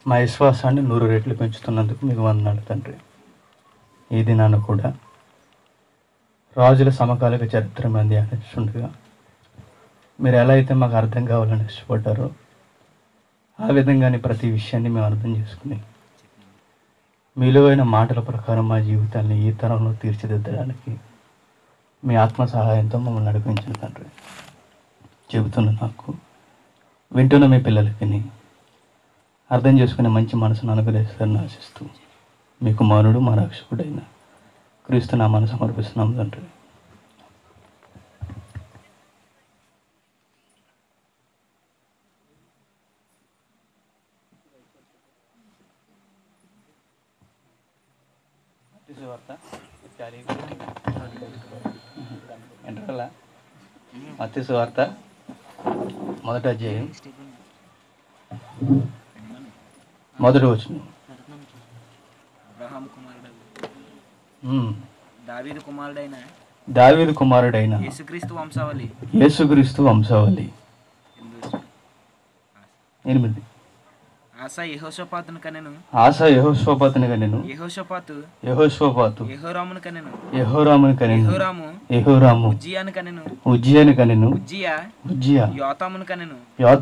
మా విశ్వాసాన్ని 100 రెట్లు పెంచుతున్నందుకు మీకు వందనాలు తండ్రి. ఈ దినాన కూడా రాజుల సమకాలిక చరిత్ర మీద ధ్యానిస్తుండగా మీరు ఎలా అయితే మాకు అర్థం కావాలని ఇష్టపడ్డారో ఆ విధంగానే ప్రతి విషయాన్ని మేము అర్థం చేసుకుని విలువైన మాటల ప్రకారం మా జీవితాన్ని ఈ తరంలో తీర్చిదిద్దడానికి మీ ఆత్మ సహాయంతో మమ్మల్ని నడిపించిన తండ్రి. చెబుతున్న నాకు వింటున్న మీ పిల్లలకి అర్థం చేసుకునే మంచి మనసును అనుగ్రహిస్తారని ఆశిస్తూ మీ కుమారుడు మా రక్షకుడైన క్రీస్తు నామాన్ని సమర్పిస్తున్నాం తండ్రి. మత్తయి సువార్త మొదటి అధ్యాయం మొదటి వచనం. దావీదు కుమారుడైన యేసుక్రీస్తు వంశావళి. 8 ఆస యెహోషాపాతును కనెను. యెహోషాపాతు యెహోరామును కనెను. యెహోరాము ఉజ్జియాను కనెను. ఉజ్జియా యోతామును కనెను.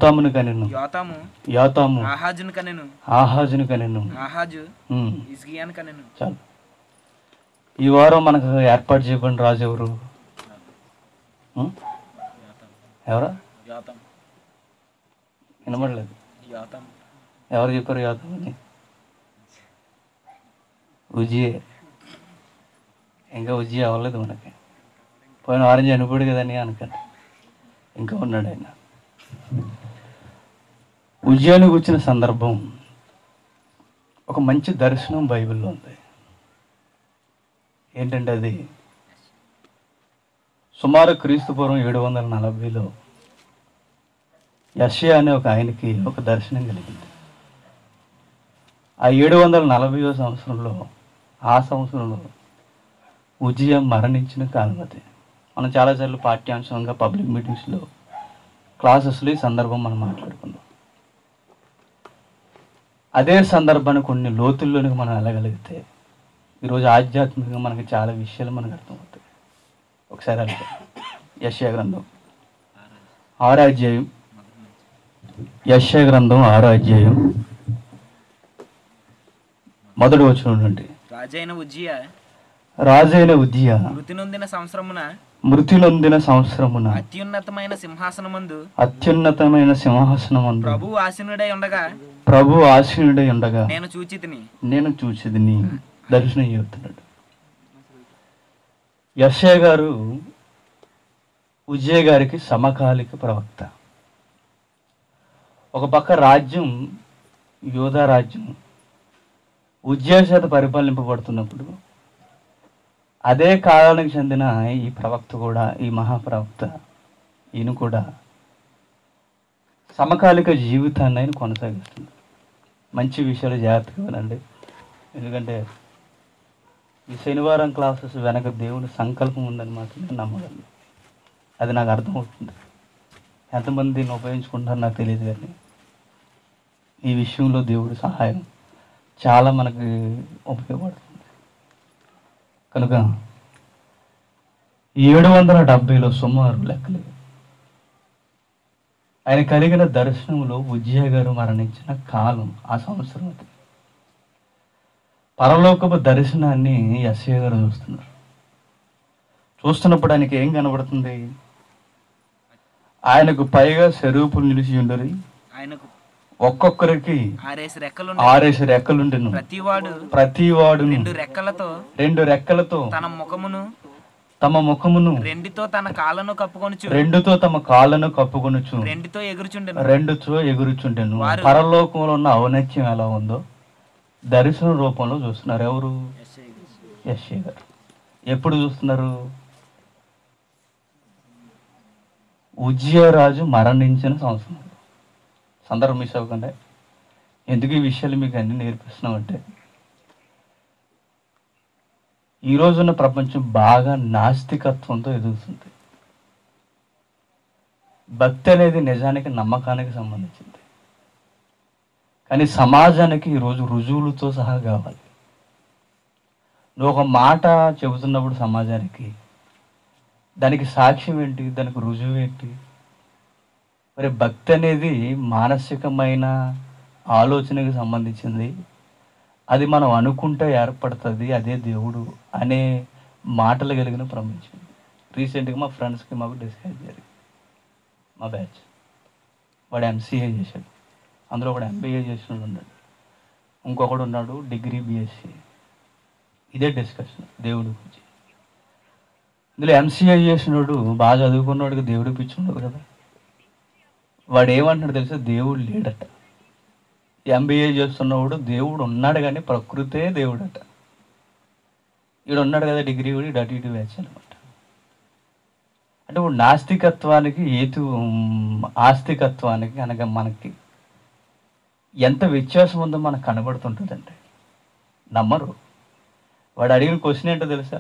యోతాము ఆహాజును కనెను. ఆహాజు హిజ్కియాను కనెను. చాలు. ఈ వారం మనకు ఏర్పాటు చేయబడిన రాజు ఎవరు? ఎవరా? వినబడలేదు. ఎవరు చెప్పారు యోతాం అని? ఉజ్జియే. ఇంకా ఉజ్జియా అవ్వలేదు మనకి. పోయిన వారం చనిపోయాడు కదని అనుకోండి, ఇంకా ఉన్నాడు ఆయన. ఉజ్జియాని కూర్చిన సందర్భం ఒక మంచి దర్శనం బైబిల్లో ఉంది. ఏంటంటే అది సుమారు క్రీస్తుపూర్వం 740లో యెషయా అనే ఒక ఆయనకి ఒక దర్శనం కలిగింది. ఆ 740వ సంవత్సరంలో ఆ సంవత్సరంలో ఉజ్జియా మరణించిన కాలం అది. మనం చాలాసార్లు పాఠ్యాంశంగా పబ్లిక్ మీటింగ్స్లో క్లాసెస్లో ఈ సందర్భం మనం మాట్లాడుకున్నాం. అదే సందర్భాన్ని కొన్ని లోతుల్లోనికి మనం వెళ్ళగలిగితే ఈరోజు ఆధ్యాత్మికంగా మనకి చాలా విషయాలు మనకు అర్థమవుతాయి. ఒకసారి వెళ్తాం. యెషయా గ్రంథం 6వ అధ్యాయం. యెషయా గ్రంథం 6వ అధ్యాయం మొదటి వచనం నుండి. రాజైన ఉజ్జియా మృతి నొందిన సంవత్సరమున అత్యున్నతమైన సింహాసనమందు ప్రభువు ఆసీనుడై ఉండగా నేను చూచితిని. దర్శనం చెబుతున్నాడు యెషయా గారు. ఉజ్జియా గారికి సమకాలిక ప్రవక్త. ఒక పక్క రాజ్యం, యోధా రాజ్యం ఉజ్జియా చేత పరిపాలింపబడుతున్నప్పుడు అదే కాలానికి చెందిన ఈ ప్రవక్త కూడా, ఈ మహాప్రవక్త ఈయన కూడా సమకాలిక జీవితాన్ని ఆయన కొనసాగిస్తుంది. మంచి విషయాలు జాగ్రత్తగా వినండి. ఎందుకంటే ఈ శనివారం క్లాసెస్ వెనక దేవుని సంకల్పం ఉందని మాత్రం నేను నమ్మగలను. అది నాకు అర్థమవుతుంది. ఎంతమంది దీన్ని ఉపయోగించుకుంటారో నాకు తెలియదు, కానీ ఈ విషయంలో దేవుడి సహాయం చాలా మనకి ఉపయోగపడుతుంది. కనుక 770లో సుమారు లెక్కలు ఆయన కలిగిన దర్శనంలో ఉజ్జియా గారు మరణించిన కాలం ఆ సంవత్సరం అది. పరలోకపు దర్శనాన్ని యెషయా గారు చూస్తున్నప్పుడు ఆయనకి ఏం కనబడుతుంది? ఆయనకు పైగా సెరూపులు నిలిచి ఉండరు. ఒక్కొక్కరికి 6 రెక్కలుండెను. ప్రతివాడు 2 రెక్కలతో తమ ముఖమును రెండితో తమ కాళ్ళను కప్పుకొనుచు రెండుతో ఎగురుచుండెను. పరలోకంలో ఉన్న ఔన్నత్యం ఎలా ఉందో దర్శన రూపంలో చూస్తున్నారు. ఎవరు? యెషయా గారు. ఎప్పుడు చూస్తున్నారు? ఉజ్జియా రాజు మరణించిన సందర్భం మిస్ అవ్వకుండా. ఎందుకు ఈ విషయాలు మీకు అన్ని నేర్పిస్తున్నామంటే ఈ రోజున్న ప్రపంచం బాగా నాస్తికత్వంతో ఎదుగుతుంది. భక్తి అనేది నిజానికి నమ్మకానికి సంబంధించింది. కానీ సమాజానికి ఈరోజు రుజువులతో సహా కావాలి. నువ్వు ఒక మాట చెబుతున్నప్పుడు సమాజానికి దానికి సాక్ష్యం ఏంటి, దానికి రుజువు ఏంటి? మరి భక్తి అనేది మానసికమైన ఆలోచనకి సంబంధించింది. అది మనం అనుకుంటే ఏర్పడుతుంది, అదే దేవుడు అనే మాటలు కలిగిన ప్రపంచం. రీసెంట్గా మా ఫ్రెండ్స్కి మాకు డిస్కస్ జరిగింది. మా బ్యాచ్ వాడు ఎంసీఏ చేశాడు, అందులో ఒకడు ఎంబీఏ చేసినాడు ఉన్నాడు, ఇంకొకడు ఉన్నాడు డిగ్రీ బీఎస్సీ. ఇదే డిస్కషన్ దేవుడి గురించి. ఇందులో ఎంసీఏ చేసినాడు బాగా చదువుకున్నాడుకి దేవుడి పిచ్చి ఉండదు కదా. వాడు ఏమంటున్నాడు తెలుసా, దేవుడు లేడట. ఎంబీఏ చేస్తున్నవాడు దేవుడు ఉన్నాడు కానీ ప్రకృతే దేవుడట. వీడు ఉన్నాడు కదా డిగ్రీ కూడా ఇటు ఇటు బ్యాచ్ అనమాట. అంటే ఇప్పుడు నాస్తికత్వానికి ఆస్తికత్వానికి అనగా మనకి ఎంత వ్యత్యాసం ఉందో మనకు కనబడుతుంటుందండి. నమ్మరు. వాడు అడిగిన క్వశ్చన్ ఏంటో తెలుసా,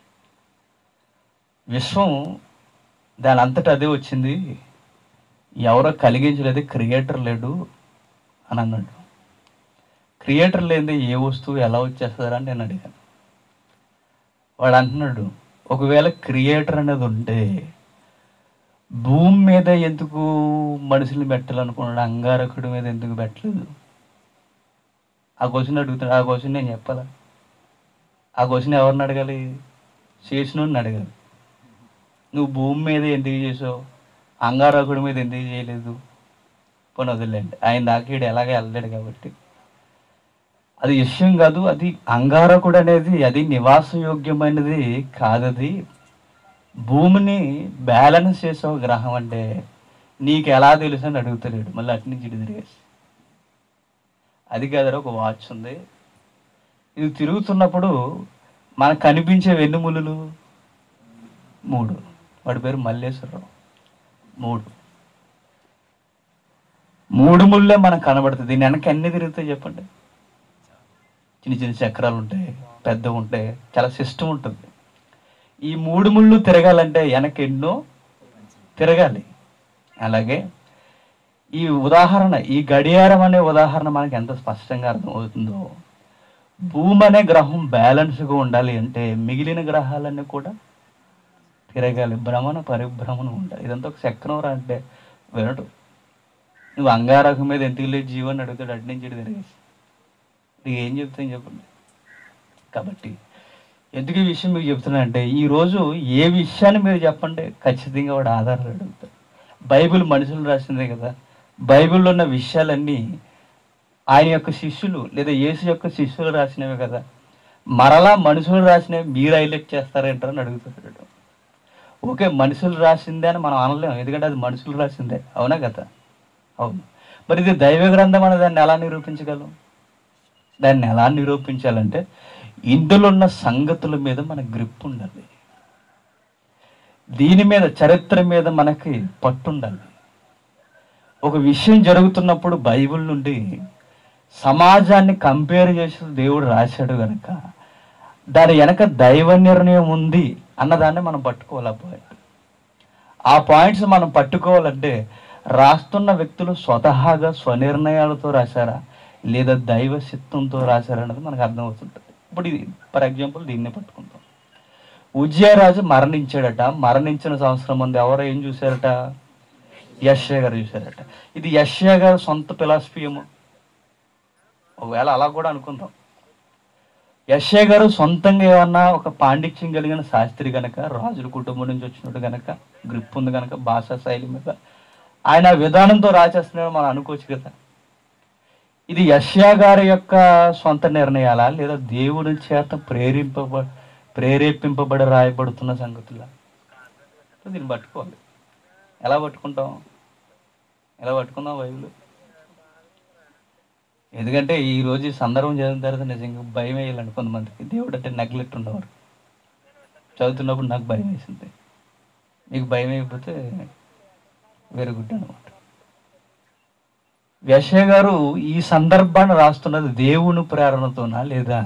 విశ్వం దాని అంతటా అదే వచ్చింది, ఎవరో కలిగించలేదు, క్రియేటర్ లేడు అని అన్నాడు. క్రియేటర్ లేనిదే ఏ వస్తువు ఎలా వచ్చేస్తుందని నేను అడిగాను. వాడు అంటున్నాడు, ఒకవేళ క్రియేటర్ అనేది ఉంటే భూమి మీద ఎందుకు మనుషుల్ని పెట్టాలనుకున్నాడు, అంగారకుడి మీద ఎందుకు పెట్టలేదు? ఆ క్వశ్చన్ అడుగుతాడు. ఆ క్వశ్చన్ నేను చెప్పాలా? ఆ క్వశ్చన్ ఎవరిని అడగాలి? చేసినోడిని అడగాలి. నువ్వు భూమి మీద ఎందుకు చేసావు, అంగారకుడి మీద ఎందుకు చేయలేదు? పోనీ వదిలేండి, ఆయన దాకా ఈడు ఎలాగే వెళ్ళలేడు కాబట్టి అది విషయం కాదు. అది అంగారకుడు అనేది అది నివాసయోగ్యమైనది కాదది. భూమిని బ్యాలెన్స్ చేసే గ్రహం అంటే నీకు ఎలా తెలుసు అని అడుగుతలేడు. మళ్ళీ అటు నుంచి ఇటు తిరిగేసి, అది కాదరా ఒక వాచ్ ఉంది, ఇది తిరుగుతున్నప్పుడు మనకు కనిపించే వెన్నుములు 3. వాడి పేరు మల్లేశ్వరరావు. 3 ముళ్ళే మనకు కనబడుతుంది. దీని వెనక ఎన్ని తిరుగుతాయి చెప్పండి? చిన్న చిన్న చక్రాలు ఉంటాయి, పెద్దవి ఉంటాయి, చాలా సిస్టమ్ ఉంటుంది. ఈ 3 ముళ్ళు తిరగాలంటే వెనక ఎన్నో తిరగాలి. అలాగే ఈ ఉదాహరణ, ఈ గడియారం అనే ఉదాహరణ మనకి ఎంత స్పష్టంగా అర్థమవుతుందో, భూమి అనే గ్రహం బ్యాలెన్స్గా ఉండాలి అంటే మిగిలిన గ్రహాలన్నీ కూడా తిరగాలి, భ్రమణ పరిభ్రమణ ఉండాలి. ఇదంతా ఒక చక్రం రా అంటే వినడు. నువ్వు అంగారకం మీద ఎందుకు లేదు జీవన్ అడుగుతాడు, అటు నుంచి ఇటు తిరిగేసి. నీకు ఏం చెప్తాను చెప్పండి? కాబట్టి ఎందుకు ఈ విషయం మీకు చెప్తున్నా అంటే, ఈరోజు ఏ విషయాన్ని మీరు చెప్పండి ఖచ్చితంగా వాడు ఆధారాలు అడుగుతాడు. బైబిల్ మనుషులు రాసిందే కదా. బైబిల్లో ఉన్న విషయాలన్నీ ఆయన యొక్క శిష్యులు లేదా యేసు యొక్క శిష్యులు రాసినవే కదా. మరలా మనుషులు రాసినవి మీరు హైలైట్ చేస్తారేంటారని అడుగుతాడు. ఓకే, మనుషులు రాసిందే అని మనం అనలేము, ఎందుకంటే అది మనుషులు రాసిందే, అవునా కదా? అవును. మరి ఇది దైవ గ్రంథం అని దాన్ని ఎలా నిరూపించగలం? దాన్ని ఎలా నిరూపించాలంటే ఇందులో ఉన్న సంగతుల మీద మన గ్రిప్ ఉండాలి, దీని మీద చరిత్ర మీద మనకి పట్టు ఉండాలి. ఒక విషయం జరుగుతున్నప్పుడు బైబిల్ నుండి సమాజాన్ని కంపేర్ చేసి దేవుడు రాశాడు కనుక దాని వెనక దైవ నిర్ణయం ఉంది అన్నదాన్ని మనం పట్టుకోవాలి. ఆ పాయింట్స్ మనం పట్టుకోవాలంటే రాస్తున్న వ్యక్తులు స్వతహాగా స్వనిర్ణయాలతో రాశారా లేదా దైవ చిత్తంతో రాశారా అన్నది మనకు అర్థమవుతుంటుంది. ఇప్పుడు ఇది ఫర్ ఎగ్జాంపుల్ దీన్నే పట్టుకుంటాం. ఉజ్జయరాజు మరణించాడట. మరణించిన సంవత్సరం ముందు ఎవరో ఏం చూశారట? యెషయా గారు చూశారట. ఇది యెషయా గారు సొంత ఫిలాసఫీ ఏమో, ఒకవేళ అలా కూడా అనుకుందాం. యెషయా గారు సొంతంగా ఏమన్నా ఒక పాండిత్యం కలిగిన శాస్త్రి కనుక, రాజుల కుటుంబం నుంచి వచ్చినట్టు కనుక, గ్రిప్ ఉంది కనుక భాషా శైలి మీద ఆయన విధానంతో రాసేస్తున్నాడు మనం అనుకోవచ్చు కదా. ఇది యెషయా గారి యొక్క సొంత నిర్ణయాలా లేదా దేవుని చేత ప్రేరేపింపబడి రాయబడుతున్న సంగతులా? దీన్ని పట్టుకోవాలి. ఎలా పట్టుకుంటాం? ఎలా పట్టుకుందాం బైబిల్? ఎందుకంటే ఈరోజు ఈ సందర్భం చదివిన తర్వాత నిజంగా భయం వేయాలండి కొంతమందికి. దేవుడు అంటే నెగ్లెక్ట్ ఉండేవారు. చదువుతున్నప్పుడు నాకు భయం వేసింది, మీకు భయం అయిపోతే వెరీ గుడ్ అనమాట. యెషయా గారు ఈ సందర్భాన్ని రాస్తున్నది దేవుని ప్రేరణతోనా లేదా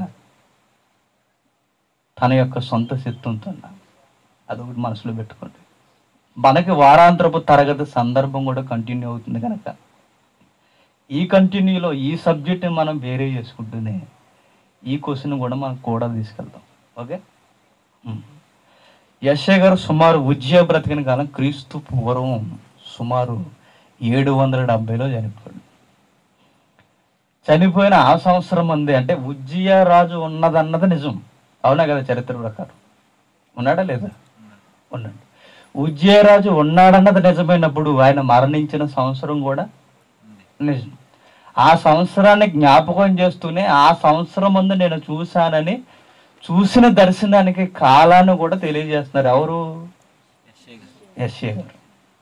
తన యొక్క సొంత చిత్తంతోనా? అదొకటి మనసులో పెట్టుకోండి. మనకి వారాంతరపు తరగతి సందర్భం కూడా కంటిన్యూ అవుతుంది కనుక ఈ కంటిన్యూలో ఈ సబ్జెక్ట్ని మనం వేరే చేసుకుంటూనే ఈ క్వశ్చన్ కూడా మనం కూడా తీసుకెళ్తాం. ఓకే. యెషయా గారు సుమారు ఉజ్జియా బ్రతికిన కాలం క్రీస్తు పూర్వం సుమారు 770లో చనిపోయాడు. చనిపోయిన ఆ సంవత్సరం ఉంది అంటే ఉజ్జియా రాజు ఉన్నదన్నది నిజం, అవునా కదా? చరిత్ర ప్రకారం ఉన్నాడా లేదా? ఉన్నాడు. ఉజ్జియా రాజు ఉన్నాడన్నది నిజమైనప్పుడు ఆయన మరణించిన సంవత్సరం కూడా నిజం. ఆ సంవత్సరాన్ని జ్ఞాపకం చేస్తూనే ఆ సంవత్సరం ముందు నేను చూశానని చూసిన దర్శనానికి కాలాన్ని కూడా తెలియజేస్తున్నారు. ఎవరు? యెషయా గారు.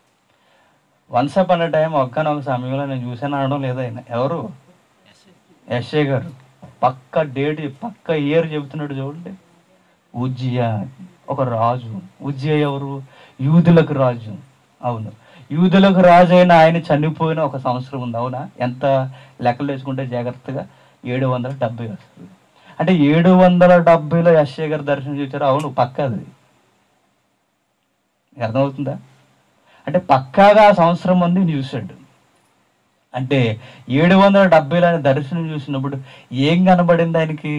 వన్స్ అపాన్ ఎ టైం ఒక్కనొక సమయంలో నేను చూశాను అనడం లేదా ఆయన. ఎవరు? యెషయా గారు. పక్క డేట్ పక్క ఇయర్ చెబుతున్నాడు చూడండి. ఉజ్జియా ఒక రాజు. ఉజ్జియా ఎవరు? యూదులకు రాజు. అవును, యూదులకు రాజు అయిన ఆయన చనిపోయిన ఒక సంవత్సరం ఉంది. అవునా? ఎంత లెక్కలు వేసుకుంటే జాగ్రత్తగా 770 వస్తుంది. అంటే 770లో యెషయా గారు దర్శనం చూచారు. అవును, పక్కా అది. అర్థమవుతుందా? అంటే పక్కాగా ఆ సంవత్సరం మంది చూశాడు. అంటే 770లో ఆయన దర్శనం చూసినప్పుడు ఏం కనబడింది ఆయనకి?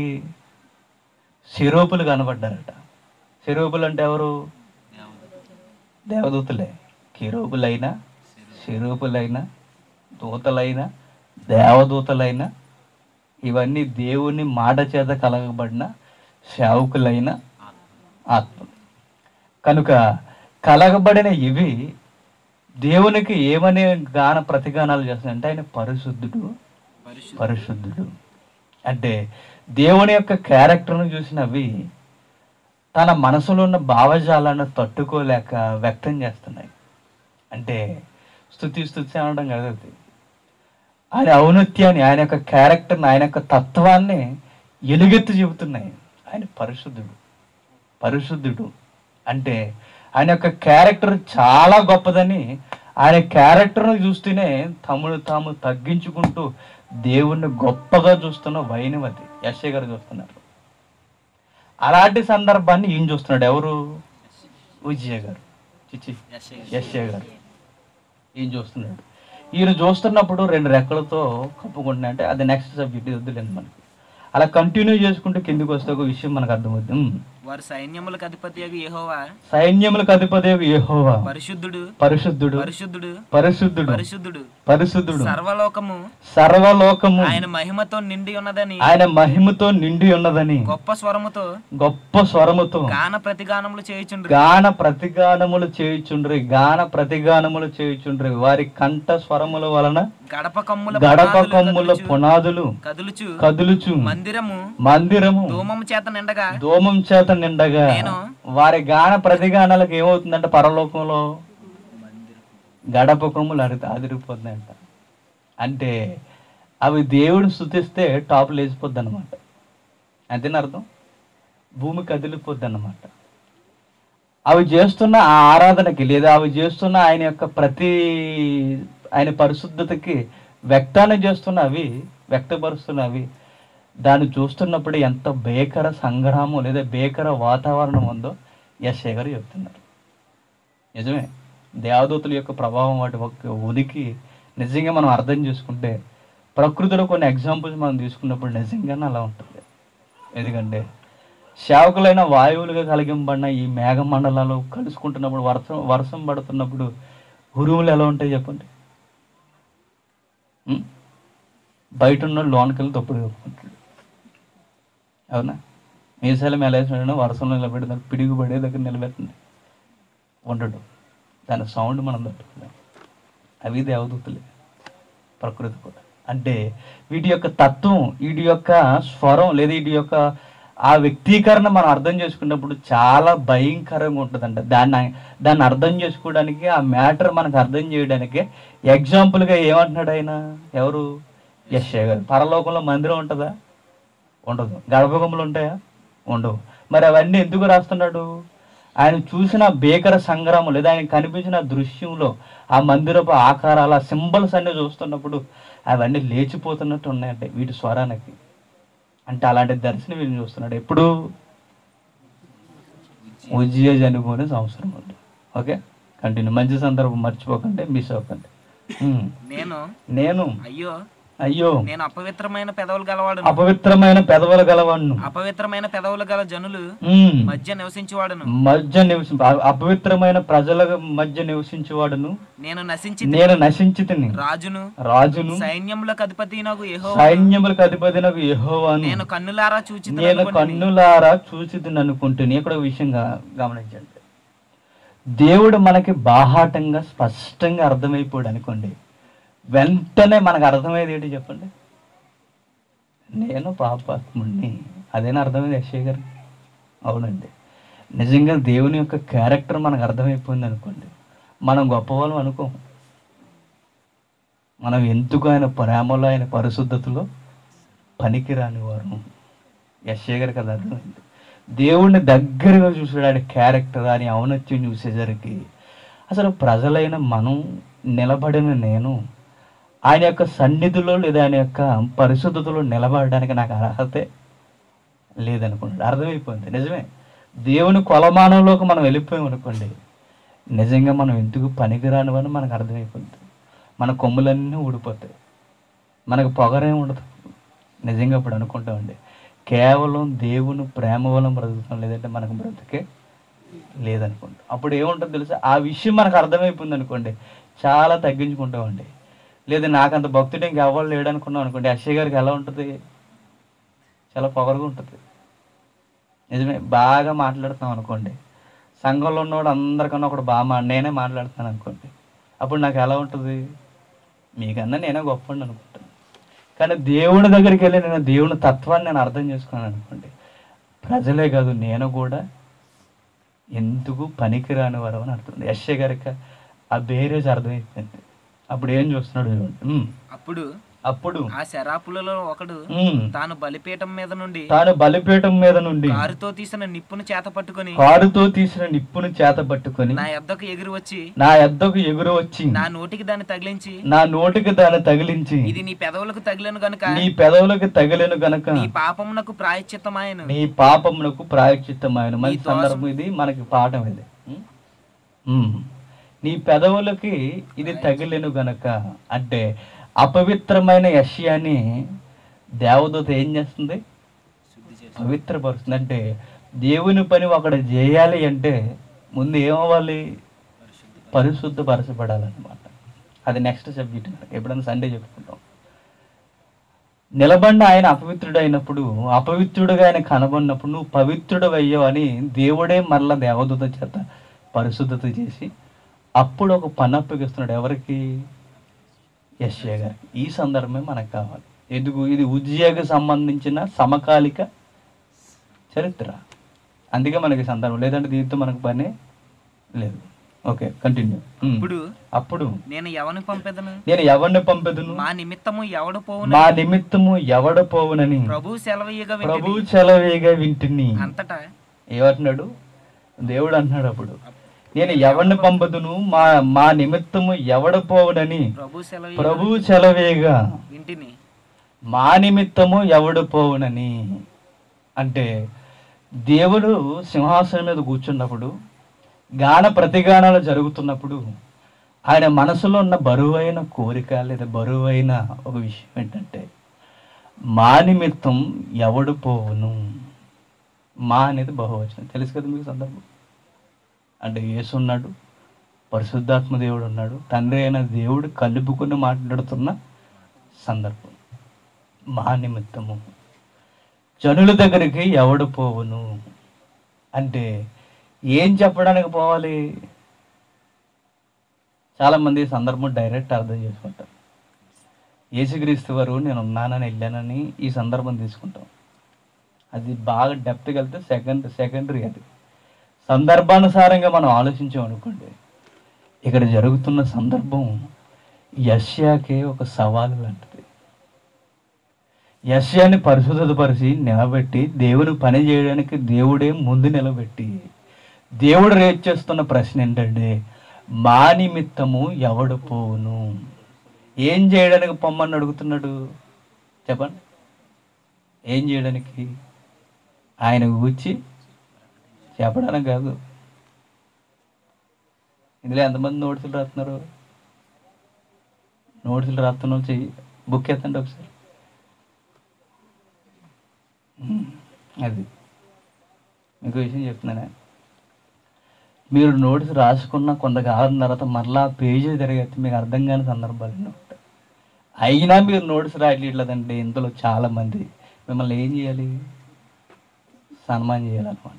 శిరోపులు కనబడ్డారట. శిరోపులు అంటే ఎవరు? దేవదూతలే. కెరూబులైనా శిరూపులైనా దూతలైనా దేవదూతలైనా ఇవన్నీ దేవుని మాట చేత కలగబడిన సేవకులైన ఆత్మలు. కనుక కలగబడిన ఇవి దేవునికి ఏమనే ప్రతిగానాలు చేస్తాయంటే ఆయన పరిశుద్ధుడు, పరిశుద్ధుడు. అంటే దేవుని యొక్క క్యారెక్టర్ను చూసినవి తన మనసులో ఉన్న భావజాలను తట్టుకోలేక వ్యక్తం చేస్తున్నాయి. అంటే స్తుతి అనడం కాదు అది. ఆయన ఔన్నత్యాన్ని, ఆయన యొక్క క్యారెక్టర్ని, ఆయన యొక్క తత్వాన్ని ఎలుగెత్తి చెబుతున్నాయి. ఆయన పరిశుద్ధుడు, పరిశుద్ధుడు అంటే ఆయన యొక్క క్యారెక్టర్ చాలా గొప్పదని ఆయన క్యారెక్టర్ను చూస్తూనే తమను తాము తగ్గించుకుంటూ దేవుణ్ణి గొప్పగా చూస్తున్న వైనవతి యెషయా గారు చూస్తున్నారు. అలాంటి సందర్భాన్ని ఈయన చూస్తున్నాడు. ఎవరు? ఉజ్జియా గారు. యెషయా గారు ఈయన చూస్తున్నాడు. ఈయన చూస్తున్నప్పుడు 2 రెక్కలతో కప్పుకుంటున్నాయి. అంటే అది నెక్స్ట్ సబ్జెక్ట్, వద్దులేండి మనకి. అలా కంటిన్యూ చేసుకుంటూ కిందికి వస్తే ఒక విషయం మనకు అర్థమవుతుంది. వారు సైన్యములకు అధిపతియగు యెహోవా, సైన్యములకు అధిపతియగు యెహోవా పరిశుద్ధుడు, పరిశుద్ధుడు, పరిశుద్ధుడు, పరిశుద్ధుడు, పరిశుద్ధుడు, పరిశుద్ధుడు. సర్వలోకము, సర్వలోకము ఆయన మహిమతో నిండి ఉన్నదని, ఆయన మహిమతో నిండి ఉన్నదని గొప్ప స్వరముతో, గొప్ప స్వరముతో గాన ప్రతిగానములు చేయుచుండ్రి, గాన ప్రతిగానములు చేయుచుండ్రి, గాన ప్రతిగానములు చేయుచుండ్రి. వారి కంఠ స్వరముల వలన గడప కమ్ముల పునాదులు కదులుచు, మందిరము ధూమం చేత నిండగా. వారి గాన ప్రతిగానాలకు ఏమవుతుందంటే పరలోకంలో గడప కొమ్ములు అదిరిపోతుందంట. అంటే అవి దేవుడు స్తుతిస్తే టాప్ లేచిపోద్ది అనమాట. అంతేనా అర్థం? భూమి కదిలిపోద్ది అన్నమాట. అవి చేస్తున్న ఆ ఆరాధనకి లేదా అవి చేస్తున్న ఆయన యొక్క ఆయన పరిశుద్ధతకి వ్యక్తపరుస్తున్నవి దాన్ని చూస్తున్నప్పుడు ఎంత భీకర సంగ్రామం లేదా భీకర వాతావరణం ఉందో యెషయా గారు చెప్తున్నారు. నిజమే, దేవదూతల యొక్క ప్రభావం వాటి ఒక ఉనికి నిజంగా మనం అర్థం చేసుకుంటే ప్రకృతిలో కొన్ని ఎగ్జాంపుల్స్ మనం తీసుకున్నప్పుడు నిజంగానే అలా ఉంటుంది. ఎందుకంటే సేవకులైన వాయువులుగా కలిగింపబడిన ఈ మేఘమండలాలు కలుసుకుంటున్నప్పుడు వర్షం పడుతున్నప్పుడు ఉరుములు ఎలా ఉంటాయి చెప్పండి. బయట ఉన్న లోనికి వెళ్ళి తప్పుడు చెప్పుకుంటాడు. అవునా? మీసాలు మెలేసిన వర్షంలో నిలబెడతాడు, పిడుగుపడే దగ్గర నిలబెట్టండి ఉండడు. దాని సౌండ్ మనం తట్టుకోలేం. అవి దేవదూతలే, ప్రకృతి కూడా. అంటే వీటి యొక్క తత్వం, వీటి యొక్క స్వరం లేదా వీటి యొక్క ఆ వ్యక్తీకరణ మనం అర్థం చేసుకున్నప్పుడు చాలా భయంకరంగా ఉంటుందంట. దాన్ని అర్థం చేసుకోవడానికి, ఆ మ్యాటర్ మనకు అర్థం చేయడానికి ఎగ్జాంపుల్గా ఏమంటున్నాడు ఆయన? ఎవరు? యెషయా గారు. పరలోకంలో మందిరం ఉంటుందా? ఉండదు. గర్భగుమ్మలు ఉంటాయా? ఉండవు. మరి అవన్నీ ఎందుకు రాస్తున్నాడు? ఆయన చూసిన భీకర సంగ్రామం లేదా ఆయన కనిపించిన దృశ్యంలో ఆ మందిరపు ఆకారాల సింబల్స్ అన్నీ చూస్తున్నప్పుడు అవన్నీ లేచిపోతున్నట్టు ఉన్నాయంటే వీటి స్వరానికి. అంటే అలాంటి దర్శనం వీళ్ళు చూస్తున్నాడు. ఎప్పుడు? ఉజ్జియా చనిపోయిన సంవత్సరం ఉంది. Okay, continue. మంచి సందర్భం మర్చిపోకండి, మిస్ అవ్వకండి. నేను అయ్యో నేను అపవిత్రమైన పెదవులు గలవాడును. అపవిత్రమైన పెదవులు గలవాడును. అపవిత్రమైన పెదవులు గల జనులు ఉమ్. మధ్య నివసించేవాడును. అపవిత్రమైన ప్రజల మధ్య నివసించేవాడును. నేను నశించితిని. రాజును సైన్యములకు అధిపతి నాకు సైన్యములకు అధిపతి నాకు యెహోవాను. నేను కన్నులారా చూచితిని అనుకుంటుని. ఇక్కడ ఒక విషయం గమనించండి. దేవుడు మనకి బాహాటంగా స్పష్టంగా అర్థమైపోయాడు అనుకోండి, వెంటనే మనకు అర్థమయ్యేది ఏంటి చెప్పండి? నేను పాపాత్ముడిని. అదేనా అర్థమైంది యెషయా గారు? అవునండి. నిజంగా దేవుని యొక్క క్యారెక్టర్ మనకు అర్థమైపోయింది అనుకోండి, మనం గొప్పవాళ్ళం అనుకోం. మనం ఎందుకు ఆయన ప్రేమలో, ఆయన పరిశుద్ధతలో పనికిరాని వారు. యెషయా గారికి అది అర్థమైంది. దేవుణ్ణి దగ్గరగా చూసాడు, ఆయన క్యారెక్టర్, ఆయన ఔన్నత్యం చూసేసరికి అసలు ప్రజలైన మనం నిలబడిన నేను ఆయన యొక్క సన్నిధిలో లేదా ఆయన యొక్క పరిశుద్ధతలో నిలబడడానికి నాకు అర్హతే లేదనుకుంటాడు. అర్థమైపోయింది. నిజమే, దేవుని కొలమానంలోకి మనం వెళ్ళిపోయాం అనుకోండి, నిజంగా మనం ఎందుకు పనికిరానివని మనకు అర్థమైపోతుంది. మన కొమ్ములన్నీ ఊడిపోతాయి, మనకు పొగరే ఉండదు. నిజంగా ఇప్పుడు అనుకుంటామండి, కేవలం దేవుని ప్రేమ వల్ల బ్రతుకుతాం, లేదంటే మనకు బ్రతికే లేదనుకుంటాం. అప్పుడు ఏముంటుంది తెలుసా? ఆ విషయం మనకు అర్థమైపోయింది అనుకోండి, చాలా తగ్గించుకుంటామండి. లేదా నాకు అంత భక్తుడు ఇంకెవ్వరు లేడనుకున్నాం అనుకోండి, యెషయా గారికి ఎలా ఉంటుంది? చాలా పొగరుగా ఉంటుంది. నిజమే, బాగా మాట్లాడుతున్నాం అనుకోండి, సంఘంలో ఉన్నవాడు అందరికన్నా ఒకడు నేనే మాట్లాడుతాను అనుకోండి, అప్పుడు నాకు ఎలా ఉంటుంది? మీకన్నా నేనే గొప్పండి అనుకుంటాను. కానీ దేవుని దగ్గరికి వెళ్ళి నేను దేవుని తత్వాన్ని నేను అర్థం చేసుకున్నాను అనుకోండి, ప్రజలే కాదు నేను కూడా ఎందుకు పనికిరాని వారు అని అర్థం. యెషయా గారికి ఆ బేరేజ్ అర్థమైపోయింది. అప్పుడు ఏం చూస్తున్నాడు చూడండి. అప్పుడు ఆ శరాపులలో ఒకడు తాను బలిపీఠం మీద నుండి కారుతో తీసిన నిప్పును చేత పట్టుకొని నా యొద్దకు ఎగురు వచ్చి నా నోటికి దాన్ని తగిలించి ఇది నీ పెదవులకు తగిలెను గనుక నీ పాపమునకు ప్రాయశ్చిత్తమాయను. మంచి సందర్భం ఇది, మనకి పాఠం ఇది. నీ పెదవులకి ఇది తగిలెను గనక అంటే అపవిత్రమైన యెషయాని దేవదూత ఏం చేస్తుంది? పవిత్రపరుస్తుంది. అంటే దేవుని పని ఒకటి చేయాలి అంటే ముందు ఏమవ్వాలి? పరిశుద్ధపరచబడాలన్నమాట. అది నెక్స్ట్ సబ్జెక్ట్. ఎప్పుడైనా సండే చెప్పుకుంటాం. నిలబడిన ఆయన అపవిత్రుడైనప్పుడు, అపవిత్రుడుగా ఆయన కనబడినప్పుడు నువ్వు పవిత్రుడు అయ్యావు అని దేవుడే మరలా దేవదూత చేత పరిశుద్ధత చేసి అప్పుడు ఒక పని అప్పగిస్తున్నాడు. ఎవరికి? యెషయా గారికి. ఈ సందర్భమే మనకు కావాలి. ఎందుకు? ఇది ఉజ్జియాకు సంబంధించిన సమకాలిక చరిత్ర. అందుకే మనకి సందర్భం, లేదంటే దీంతో మనకు పని లేదు. Okay, continue. అప్పుడు నేను ఎవరిని పంపెదను? మా నిమిత్తము ఎవడు పోవునని ప్రభు సెలవీయగా వింటిని. అంతటా ఏమంటున్నాడు దేవుడు? అంటున్నాడు అప్పుడు, నేను ఎవరిని పంపదును, మా నిమిత్తము ఎవడు పోవునని ప్రభు సెలవేగా వింటిని. మా నిమిత్తము ఎవడు పోవునని అంటే దేవుడు సింహాసనం మీద కూర్చున్నప్పుడు, గాన ప్రతిగానాలు జరుగుతున్నప్పుడు ఆయన మనసులో ఉన్న బరువైన కోరిక లేదా బరువైన ఒక విషయం ఏంటంటే, మా నిమిత్తం ఎవడు పోవును. మా అనేది బహువచనం, తెలుసు కదా మీకు సందర్భం. అంటే యేసు ఉన్నాడు, పరిశుద్ధాత్మ దేవుడు ఉన్నాడు, తండ్రి అయిన దేవుడు కలుపుకుని మాట్లాడుతున్న సందర్భం. మా నిమిత్తము జనుల దగ్గరికి ఎవడు పోవును అంటే ఏం చెప్పడానికి పోవాలి? చాలామంది సందర్భం డైరెక్ట్ అర్థం చేసుకుంటారు. యేసుక్రీస్తు వారు నేను ఉన్నానని వెళ్ళానని ఈ సందర్భం తీసుకుంటాం. అది బాగా డెప్త్కి వెళ్తే సెకండరీ. అది సందర్భానుసారంగా మనం ఆలోచించాం అనుకోండి, ఇక్కడ జరుగుతున్న సందర్భం యెషయాకే ఒక సవాలు లాంటిది. యెషయాని పరిశుద్ధపరిచి నిలబెట్టి దేవుని పని చేయడానికి దేవుడే ముందు నిలబెట్టి దేవుడు రేట్ చేస్తున్న ప్రశ్న ఏంటంటే, మా నిమిత్తము ఎవడు పోవును? ఏం చేయడానికి పొమ్మని అడుగుతున్నాడు చెప్పండి? ఏం చేయడానికి? ఆయన కూర్చి చెప్పడానికి కాదు. ఇందులో ఎంతమంది నోట్సులు రాస్తున్నారు? నోట్సులు రాస్తున్న బుక్ ఎత్తండి ఒకసారి. అది మీకు విషయం చెప్తున్నానే, మీరు నోట్స్ రాసుకున్న కొంతకాలం తర్వాత మరలా పేజీ తిరగచ్చు మీకు అర్థం కాని సందర్భాలు ఎన్నో ఉంటాయి. అయినా మీరు నోట్స్ రాయట్లేదంటే ఇందులో చాలామంది మిమ్మల్ని ఏం చేయాలి? సన్మానం చేయాలన్నమాట.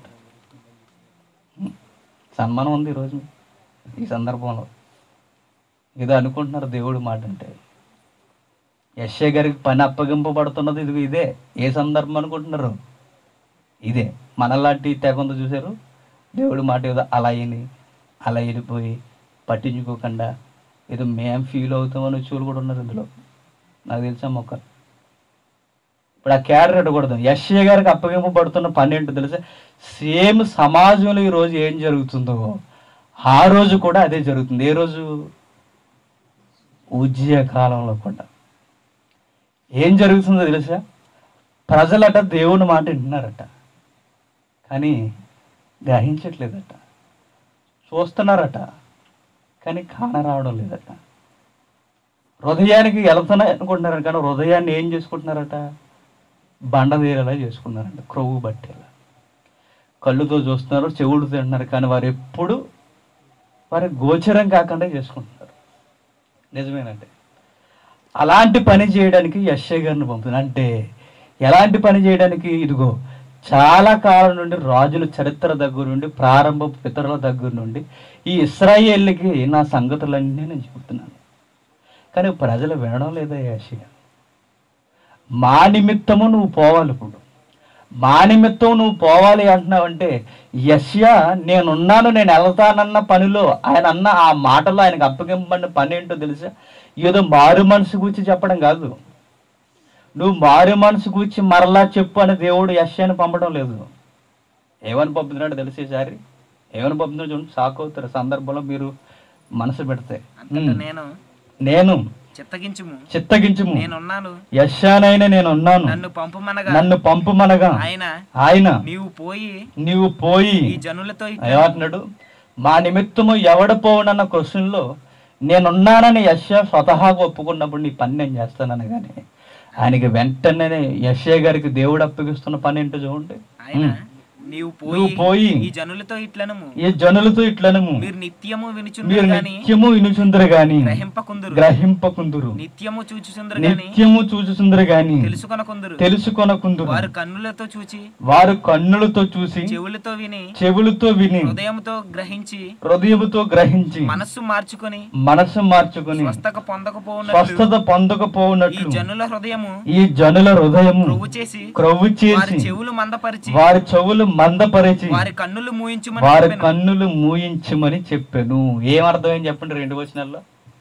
సన్మానం ఉంది ఈరోజు ఈ సందర్భంలో. ఏదో అనుకుంటున్నారు దేవుడు మాట అంటే. యెషయా గారికి పని అప్పగింపబడుతున్నది ఇదే. ఏ సందర్భం అనుకుంటున్నారు? ఇదే. మనలాంటి తెగంతో చూశారు. దేవుడి మాట ఏదో అలా వెళ్ళిపోయి పట్టించుకోకుండా ఏదో మేము ఫీల్ అవుతామని చూలు కూడా ఉన్నారు ఇందులో. నాకు తెలిసా మొక్క. ఇప్పుడు ఆ క్యాడర్ ఎట్టకూడదు. యెషయా గారికి అప్పగింపబడుతున్న పని ఏంటో తెలుసా? సేమ్ సమాజంలో ఈరోజు ఏం జరుగుతుందో ఆ రోజు కూడా అదే జరుగుతుంది. ఏ రోజు? ఉజ్జియా కాలంలో కూడా ఏం జరుగుతుందో తెలుసా? ప్రజలట దేవుని మాట వింటున్నారట, కానీ గ్రహించట్లేదట. చూస్తున్నారట, కానీ కానరావడం లేదట. హృదయానికి వెళ్తున్నాయి అనుకుంటున్నారు, కానీ హృదయాన్ని ఏం చేసుకుంటున్నారట? బండదీరేలా చేసుకున్నారంట, క్రొవ్వు బట్టేలా. కళ్ళుతో చూస్తున్నారు, చెవుడు తింటున్నారు, కానీ వారు ఎప్పుడు వారి గోచరం కాకుండా చేసుకుంటున్నారు. నిజమేనండి. అలాంటి పని చేయడానికి యెషయా గారిని పంపుతుంది. అంటే ఎలాంటి పని చేయడానికి? ఇదిగో చాలా కాలం నుండి రాజుల చరిత్ర దగ్గర నుండి, ప్రారంభ పితరుల దగ్గర నుండి ఈ ఇశ్రాయేలుకి నా సంగతులన్నీ నేను చెబుతున్నాను, కానీ ప్రజలు వినడం లేదా? యెషయా, మా నిమిత్తము నువ్వు పోవాలి. ఇప్పుడు మా నిమిత్తం నువ్వు పోవాలి అంటున్నావంటే యెషయా నేనున్నాను, నేను వెళ్తానన్న పనిలో ఆయన అన్న ఆ మాటలో ఆయనకు అప్పగింపబడిన పని ఏంటో తెలుసా? ఏదో మారు మనసు గురించి చెప్పడం కాదు. నువ్వు మారు మనసు గురించి మరలా చెప్పు అని దేవుడు యెషయాని పంపడం లేదు. ఏమని పంపుతున్నాడు తెలిసేసారి? ఏమని పంపుతున్నాడు చూడండి, షాక్ అవుతారు సందర్భంలో మీరు మనసు పెడితే. నేను చిత్తగించుము, యెషయానైనా నేనున్నాను, నన్ను పంపుమనగా ఆయన నీవు పోయి ఏమంటున్నాడు? మా నిమిత్తము ఎవడ పోవునన్న క్వశ్చన్లో నేనున్నానని యెషయా స్వతహాగా ఒప్పుకున్నప్పుడు నీ పని నేను చేస్తానని, కానీ ఆయనకి వెంటనే యెషయా గారికి దేవుడు అప్పగిస్తున్న పని ఏంటో చూడండి. నీవు పోయి ఈ జనులతో ఇట్లనము, మీరు నిత్యము వినుచుందరు గాని గ్రహింపకుందురు, నిత్యము చూచుచుందరు గాని తెలుసుకొనకుందురు. వారు కన్నులతో చూచి చెవులతో విని హృదయముతో గ్రహించి మనస్సు మార్చుకొని స్వస్థత పొందకపోవునట్లు ఈ జనుల హృదయము క్రొవ్వు చేసి వారి చెవులు మందపరిచి వారి కన్నులు మూయించమని చెప్పాను. ఏమర్థమైంది చెప్పండి? 2 వచనాల్లో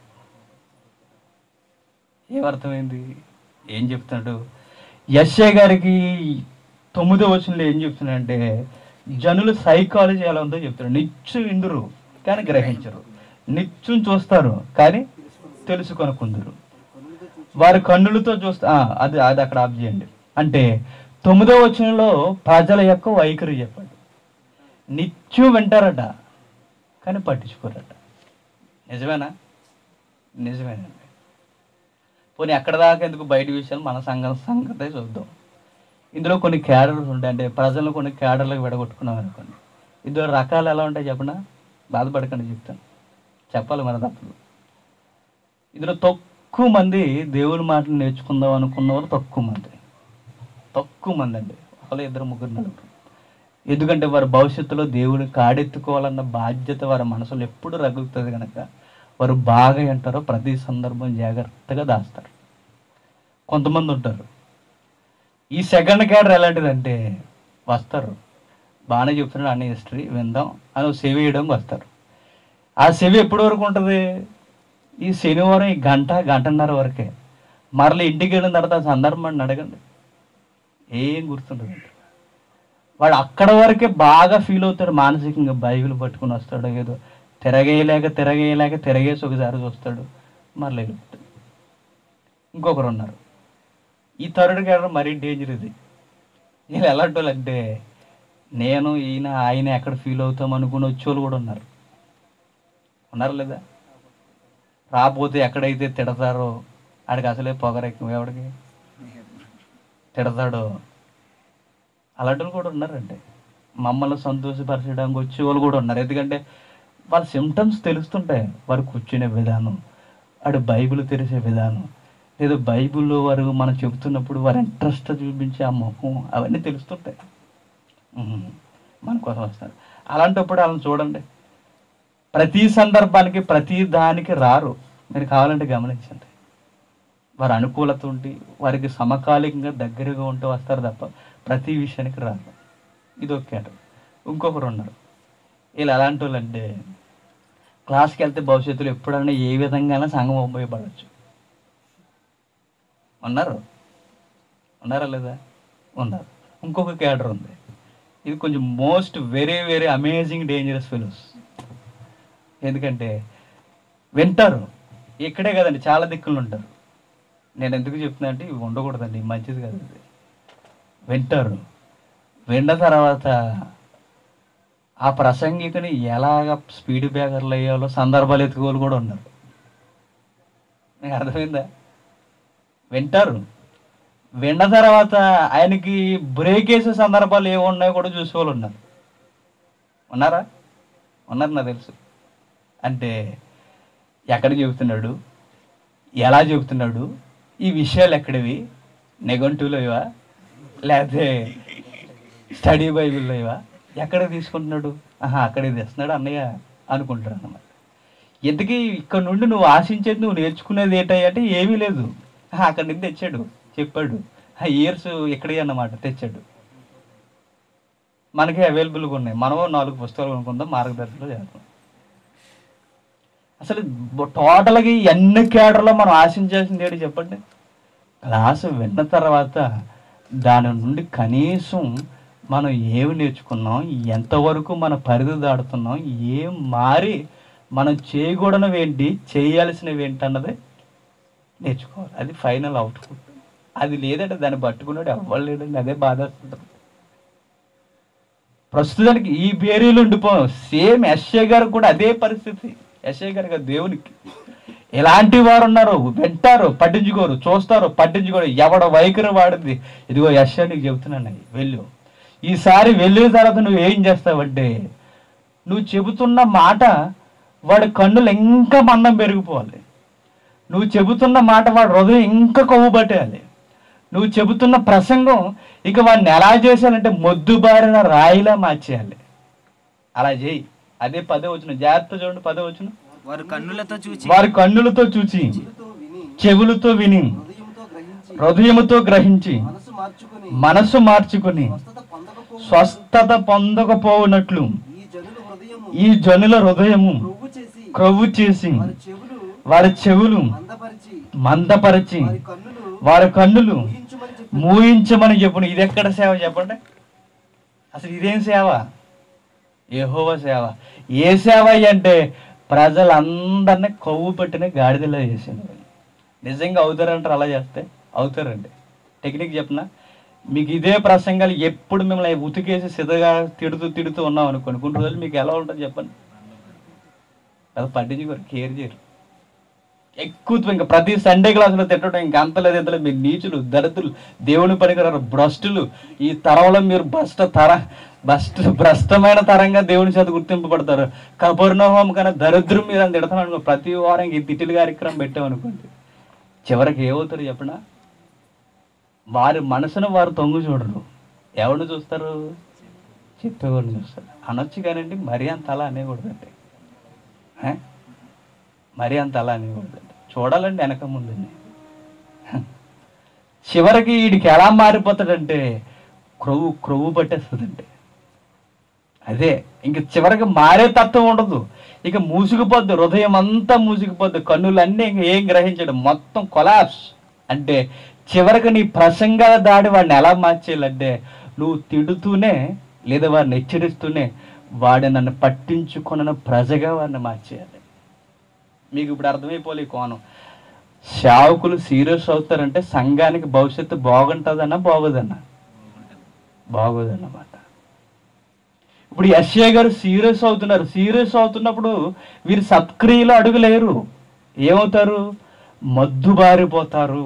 ఏమర్థమైంది? ఏం చెప్తున్నాడు యెషయా గారికి? 9వ వచనంలో ఏం చెప్తున్నాడంటే జనులు సైకాలజీ ఎలా ఉందో చెప్తున్నాడు. నిత్యం ఇందురు కానీ గ్రహించరు, నిత్యం చూస్తారు కానీ తెలుసుకొనకుందురు, వారి కన్నులతో చూస్తా. అది అక్కడ ఆఫ్ చేయండి. అంటే 9వ వచనంలో ప్రజల యొక్క వైఖరి చెప్పండి. నిత్యం వింటారట కానీ పట్టించుకోరట. నిజమేనా? నిజమేనండి. పోనీ ఎక్కడ దాకా ఎందుకు, బయట విషయాలు మన సంగతే చూద్దాం. ఇందులో కొన్ని క్యాడర్స్ ఉంటాయి. అంటే ప్రజలను కొన్ని క్యాడర్లకు విడగొట్టుకున్నాం అనుకోండి. ఇందులో రకాలు ఎలా ఉంటాయి చెప్పనా? బాధపడకండి, చెప్తాను, చెప్పాలి మన తప్పదు. ఇందులో తక్కువ మంది దేవుని మాటలు నేర్చుకుందాం అనుకున్నవారు తక్కువ మంది అండి. ఒకళ్ళు 2 3 4. ఎందుకంటే వారి భవిష్యత్తులో దేవుని కాడెత్తుకోవాలన్న బాధ్యత వారి మనసులో ఎప్పుడు రగులుతుంది కనుక వారు బాగా అంటారో ప్రతి సందర్భం జాగ్రత్తగా దాస్తారు. కొంతమంది ఉంటారు. ఈ సెకండ్ క్యాడర్ ఎలాంటిదంటే వస్తారు, బాగానే చెప్తున్నాడు అన్ని హిస్టరీ విందాం అని సేవ చేయడానికి వస్తారు. ఆ సేవ ఎప్పటి వరకు ఉంటుంది? ఈ శనివారం ఈ గంటన్నర వరకే. మరలా ఇంటికి వెళ్ళిన తర్వాత సందర్భాన్ని అడగండి, ఏం గుర్తుండదండి. వాడు అక్కడ వరకే బాగా ఫీల్ అవుతాడు మానసికంగా. బైబిల్ పట్టుకుని వస్తాడు, ఏదో తిరగేసి ఒకసారి చూస్తాడు, మరలా వెళ్ళిపోతాడు. ఇంకొకరు ఉన్నారు, ఈ థర్డ్ క్యాడర్ మరీ డేంజర్. ఇది వీళ్ళు ఎలాంటి వాళ్ళు అంటే నేను ఆయన ఎక్కడ ఫీల్ అవుతాం అనుకుని వచ్చేవాళ్ళు కూడా ఉన్నారు లేదా? రాకపోతే ఎక్కడైతే తిడతారో ఆడికి అసలే పొగరెక్కువ, ఎవడికి తిడతాడు. అలాంటి వాళ్ళు కూడా ఉన్నారండి. మమ్మల్ని సంతోషపరచడానికి వచ్చే వాళ్ళు కూడా ఉన్నారు. ఎందుకంటే వాళ్ళ సిమ్టమ్స్ తెలుస్తుంటాయి. వారు కూర్చునే విధానం, వాడు బైబిల్ తెరిచే విధానం, లేదా బైబిల్లో వారు మనం చెబుతున్నప్పుడు వారు ఇంట్రెస్ట్ చూపించే ఆ ముఖం, అవన్నీ తెలుస్తుంటాయి. మన కోసం వస్తారు. అలాంటప్పుడు వాళ్ళని చూడండి. ప్రతి సందర్భానికి ప్రతి దానికి రారు. మీరు కావాలంటే గమనించండి. వారి అనుకూలత ఉండి వారికి సమకాలికంగా దగ్గరగా ఉంటూ వస్తారు తప్ప ప్రతి విషయానికి రారు. ఇది ఒక కేటగిరీ. ఇంకొకరు ఉన్నారు. వీళ్ళు ఎలాంటి వాళ్ళు అంటే క్లాస్కి వెళ్తే భవిష్యత్తులో ఎప్పుడైనా ఏ విధంగానే సంఘం ఉపయోగపడవచ్చు. ఉన్నారా లేదా? ఉన్నారు. ఇంకొక కేటర్ ఉంది. ఇది కొంచెం most very very amazing dangerous fellows. ఎందుకంటే వింటారు. ఇక్కడే కదండి, చాలా దిక్కులు ఉంటారు. నేను ఎందుకు చెప్తున్నా అంటే ఇవి ఉండకూడదండి, మంచిది కాదు. ఇది వింటారు. విన్న తర్వాత ఆ ప్రసంగికుని ఎలాగ స్పీడ్ బ్రేకర్లు అయ్యాలో సందర్భాలు ఎత్తుకోలు కూడా ఉన్నారు. మీకు అర్థమైందా? వింటారు. విన్న తర్వాత ఆయనకి బ్రేక్ వేసే సందర్భాలు ఏమున్నాయో కూడా చూసేవాళ్ళు ఉన్నారు. ఉన్నారు నాకు తెలుసు. అంటే ఎక్కడ చెబుతున్నాడు, ఎలా చెబుతున్నాడు, ఈ విషయాలు ఎక్కడివి, నెగటివ్లో ఇవా లేకపోతే స్టడీ బైబిల్లో ఇవా, ఎక్కడ తీసుకుంటున్నాడు, అక్కడే తెస్తున్నాడు అన్నయ్య అనుకుంటారు అన్నమాట. ఎందుకీ ఇక్కడ నుండి నువ్వు ఆశించేది, నువ్వు నేర్చుకునేది ఏంటంటే ఏమీ లేదు. అక్కడి నుండి తెచ్చాడు, చెప్పాడు. ఇయర్స్ ఎక్కడే అన్నమాట తెచ్చాడు. మనకి అవైలబుల్గా ఉన్నాయి. మనము 4 పుస్తకాలు కొనుక్కుందాం, మార్గదర్శనలో చేద్దాం. అసలు టోటల్గా ఎన్ని కేడర్లో మనం ఆశించాల్సింది ఏంటి చెప్పండి? క్లాసు విన్న తర్వాత దాని నుండి కనీసం మనం ఏమి నేర్చుకున్నాం, ఎంతవరకు మన పరిధి దాడుతున్నాం, ఏం మారి మనం చేయకూడనివి ఏంటి, చేయాల్సినవి ఏంటి అన్నది నేర్చుకోవాలి. అది ఫైనల్ అవుట్పుట్. అది లేదంటే దాన్ని పట్టుకున్నాడు ఎవ్వరు లేదండి. అదే బాధ వస్తుంది. ప్రస్తుతానికి ఈ బేరీలు ఉండిపోయాం. సేమ్ ఎస్ఏ గారు కూడా అదే పరిస్థితి. ఎస్ఏ గారు కదా దేవునికి. ఎలాంటి వారు ఉన్నారు, వింటారు, పట్టించుకోరు, చూస్తారు, పట్టించుకోరు. ఎవడ వైఖరి వాడింది. ఇదిగో ఎస్ఏ నీకు చెబుతున్నాను, వెళ్ళు. ఈసారి వెళ్ళిన తర్వాత నువ్వు ఏం చేస్తావంటే, నువ్వు చెబుతున్న మాట వాడి కన్నులు ఇంకా మందం పెరిగిపోవాలి. నువ్వు చెబుతున్న మాట వాడి హృదయం ఇంకా కొవ్వు పట్టేయాలి. నువ్వు చెబుతున్న ప్రసంగం ఇక వాడిని ఎలా చేయాలంటే మొద్దుబారిన రాయిలా మార్చేయాలి. అలా చేయి. అదే 10వ వచనం. జాగ్రత్త చూడండి. 10వ వచనం. వారి కన్నులతో చూచి చెవులతో విని హృదయముతో గ్రహించి మనసు మార్చుకుని స్వస్థత పొందకపోవునట్లు ఈ జనుల హృదయము క్రొవ్వు చేసి వారి చెవులు మందపరిచి వారి కన్నులు మూయించమని చెప్పును. ఇది ఎక్కడ సేవ చెప్పండి? అసలు ఇదేం సేవ? యెహోవా సేవ. ఏ సేవ అంటే ప్రజలందరినీ కొవ్వు పెట్టిన గాడిదలా చేసింది. నిజంగా అవుతారంటారు? అలా చేస్తే అవుతారండి. టెక్నిక్ చెప్పిన మీకు ఇదే ప్రసంగాలు ఎప్పుడు మిమ్మల్ని ఉతికేసి సిద్ధగా తిడుతూ ఉన్నాం అనుకోండి, కొన్ని రోజులు మీకు ఎలా ఉంటుంది చెప్పండి? అది పట్టించుకోరు, కేర్ చేయరు. ఎక్కువ ఇంకా ప్రతి సండే క్లాసులో తిట్టడం ఇంకా అంతలేదు ఎంతలేదు. మీరు నీచులు, దరిద్రులు, దేవుని పనికిరారు, భ్రష్టులు, ఈ తరంలో మీరు భ్రష్టమైన తరంగా దేవుని చేత గుర్తింపబడతారు. కబర్నహోం కన్నా దరిద్రం మీరు అని తిడతాను అనుకో. ప్రతి వారం ఈ తిట్టుల కార్యక్రమం పెట్టామనుకోండి, చివరికి ఏమవుతారు చెప్పిన? వారి మనసును వారు తొంగు చూడరు. ఎవరిని చూస్తారు? చెప్పేవాడిని చూస్తారు. అనొచ్చు కానండి, మరీ అంత అలా అనేకూడదండి. మరీ అంత అలా అనేకూడదండి. చూడాలండి వెనక ముందండి. చివరికి వీడికి ఎలా మారిపోతాడంటే క్రొవ్వు పట్టేస్తుందండి. అదే ఇంక చివరికి మారే తత్వం ఉండదు. ఇక మూసుకుపోద్ది, హృదయం అంతా మూసుకుపోద్ది, కన్నులన్నీ ఇంక ఏం గ్రహించడం, మొత్తం కొలాప్స్. అంటే చివరికి నీ ప్రసంగాల దాడి వాడిని ఎలా మార్చేయాలంటే, నువ్వు తిడుతూనే లేదా వాడిని హెచ్చరిస్తూనే వాడు నన్ను పట్టించుకున్న ప్రజగా వాడిని మార్చేయాలి. మీకు ఇప్పుడు అర్థమైపోలే ఈ కోణం. సేవకులు సీరియస్ అవుతారంటే సంఘానికి భవిష్యత్తు బాగుంటుందన్నా బాగోదన్నా? బాగోదన్నమాట. ఇప్పుడు ఎస్ఏ గారు సీరియస్ అవుతున్నారు. సీరియస్ అవుతున్నప్పుడు వీరు సత్క్రియలో అడుగులేరు. ఏమవుతారు? మద్దుబారిపోతారు.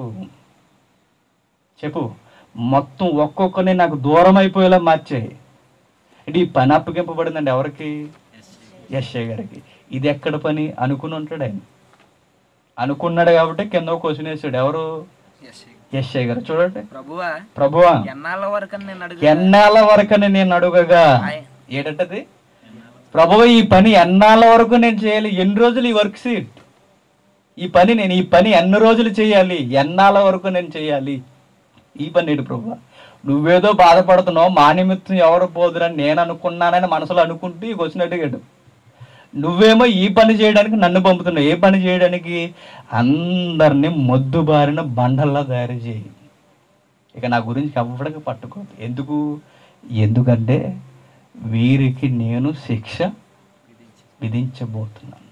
చెప్పు, మొత్తం ఒక్కొక్కరిని నాకు దూరం అయిపోయేలా మార్చాయి. అంటే ఈ పని అప్పగింపబడిందండి ఎవరికి? యెషయా గారికి. ఇది ఎక్కడ పని అనుకుని ఉంటాడు ఆయన. అనుకున్నాడు కాబట్టి కింద క్వశ్చన్ వేసాడు. ఎవరు? యెషయా గారు. చూడండి, ప్రభువా ఎన్నాళ్ళ వరకని నేను అడుగగా, ఏంటంటది? ప్రభువా ఈ పని ఎన్నాళ్ళ వరకు నేను చేయాలి? ఎన్ని రోజులు ఈ వర్క్ షీట్, ఈ పని ఎన్ని రోజులు చేయాలి? ఎన్నాళ్ళ వరకు నేను చేయాలి ఈ పని? ఏంటి ప్రభువా, నువ్వేదో బాధపడుతున్నావు, మా నిమిత్తం ఎవరు పోదురని నేను అనుకున్నానని మనసులో అనుకుంటూ ఈ క్వశ్చన్ అడిగాడు. నువ్వేమో ఈ పని చేయడానికి నన్ను పంపుతున్నావు. ఏ పని చేయడానికి? అందరినీ మొద్దుబారిన బండల్లా తయారు చేయి. ఇక నా గురించి ఎవ్వడికి పట్టుకోదు. ఎందుకంటే వీరికి నేను శిక్ష విధించబోతున్నాను.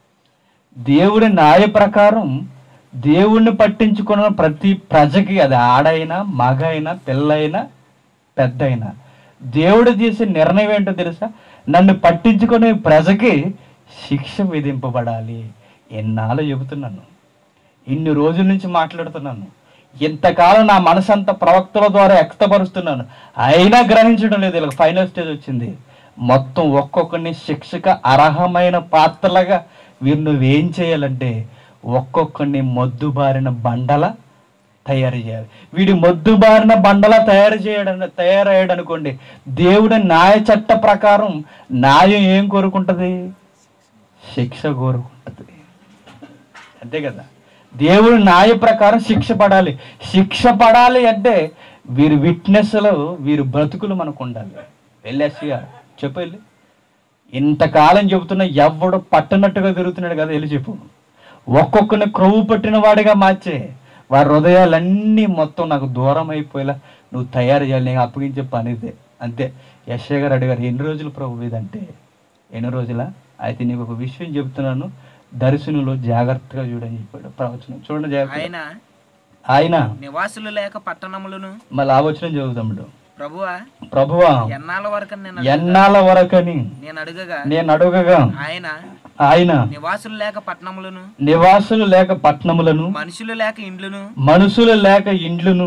దేవుడి న్యాయ ప్రకారం దేవుణ్ణి పట్టించుకున్న ప్రతి ప్రజకి, అది ఆడైనా మగైనా పిల్లైనా పెద్దయినా, దేవుడు చేసే నిర్ణయం ఏంటో తెలుసా? నన్ను పట్టించుకునే ప్రజకి శిక్ష విధింపబడాలి. ఎన్నాళ్ళు చెబుతున్నాను, ఇన్ని రోజుల నుంచి మాట్లాడుతున్నాను, ఇంతకాలం నా మనసంతా ప్రవక్తల ద్వారా వ్యక్తపరుస్తున్నాను, అయినా గ్రహించడం లేదు. ఇలా ఫైనల్ స్టేజ్ వచ్చింది. మొత్తం ఒక్కొక్కరిని శిక్షకు అర్హమైన పాత్రలుగా వీరు నువ్వేం చేయాలంటే ఒక్కొక్కరిని మొద్దుబారిన బండల తయారు చేయాలి. వీడి మొద్దుబారిన బండల తయారయ్యాడు అనుకోండి, దేవుడి న్యాయ చట్ట ప్రకారం న్యాయం ఏం కోరుకుంటుంది? శిక్ష కోరుకుంటుంది. అంతే కదా? దేవుడి న్యాయ ప్రకారం శిక్ష పడాలి. శిక్ష పడాలి అంటే వీరి విట్నెస్లు, వీరి బ్రతుకులు మనకు ఉండాలి. వెళ్ళేసియా చెప్పు, వెళ్ళి ఇంతకాలం చెబుతున్నా ఎవడు పట్టనట్టుగా తిరుగుతున్నాడు కదా, వెళ్ళి చెప్పు. ఒక్కొక్కరిని క్రొవ్వు పట్టిన వాడిగా మార్చే వారి హృదయాలన్నీ మొత్తం నాకు దూరం అయిపోయేలా నువ్వు తయారు చేయాలి. నేను అప్పగించే పని ఇదే. అంతే. యెషయా గారు అడిగారు, ఎన్ని రోజులు ప్రభు ఇదంటే? ఎన్ని రోజులా? అయితే నీకు ఒక విషయం చెప్తున్నాను, దర్శనంలో జాగ్రత్తగా చూడని చెప్పాడు. ప్రవచనం చూడండి జాగ్రత్త. ఆయన నివాసులు లేక పట్టణములను, మళ్ళీ ఆ వచనం చదువుతాడు. ప్రభువా ఎన్నాళ్ళ వరకని నేను అడుగగా ఆయన నివాసులు లేక పట్టణములను మనుషులు లేక ఇండ్లును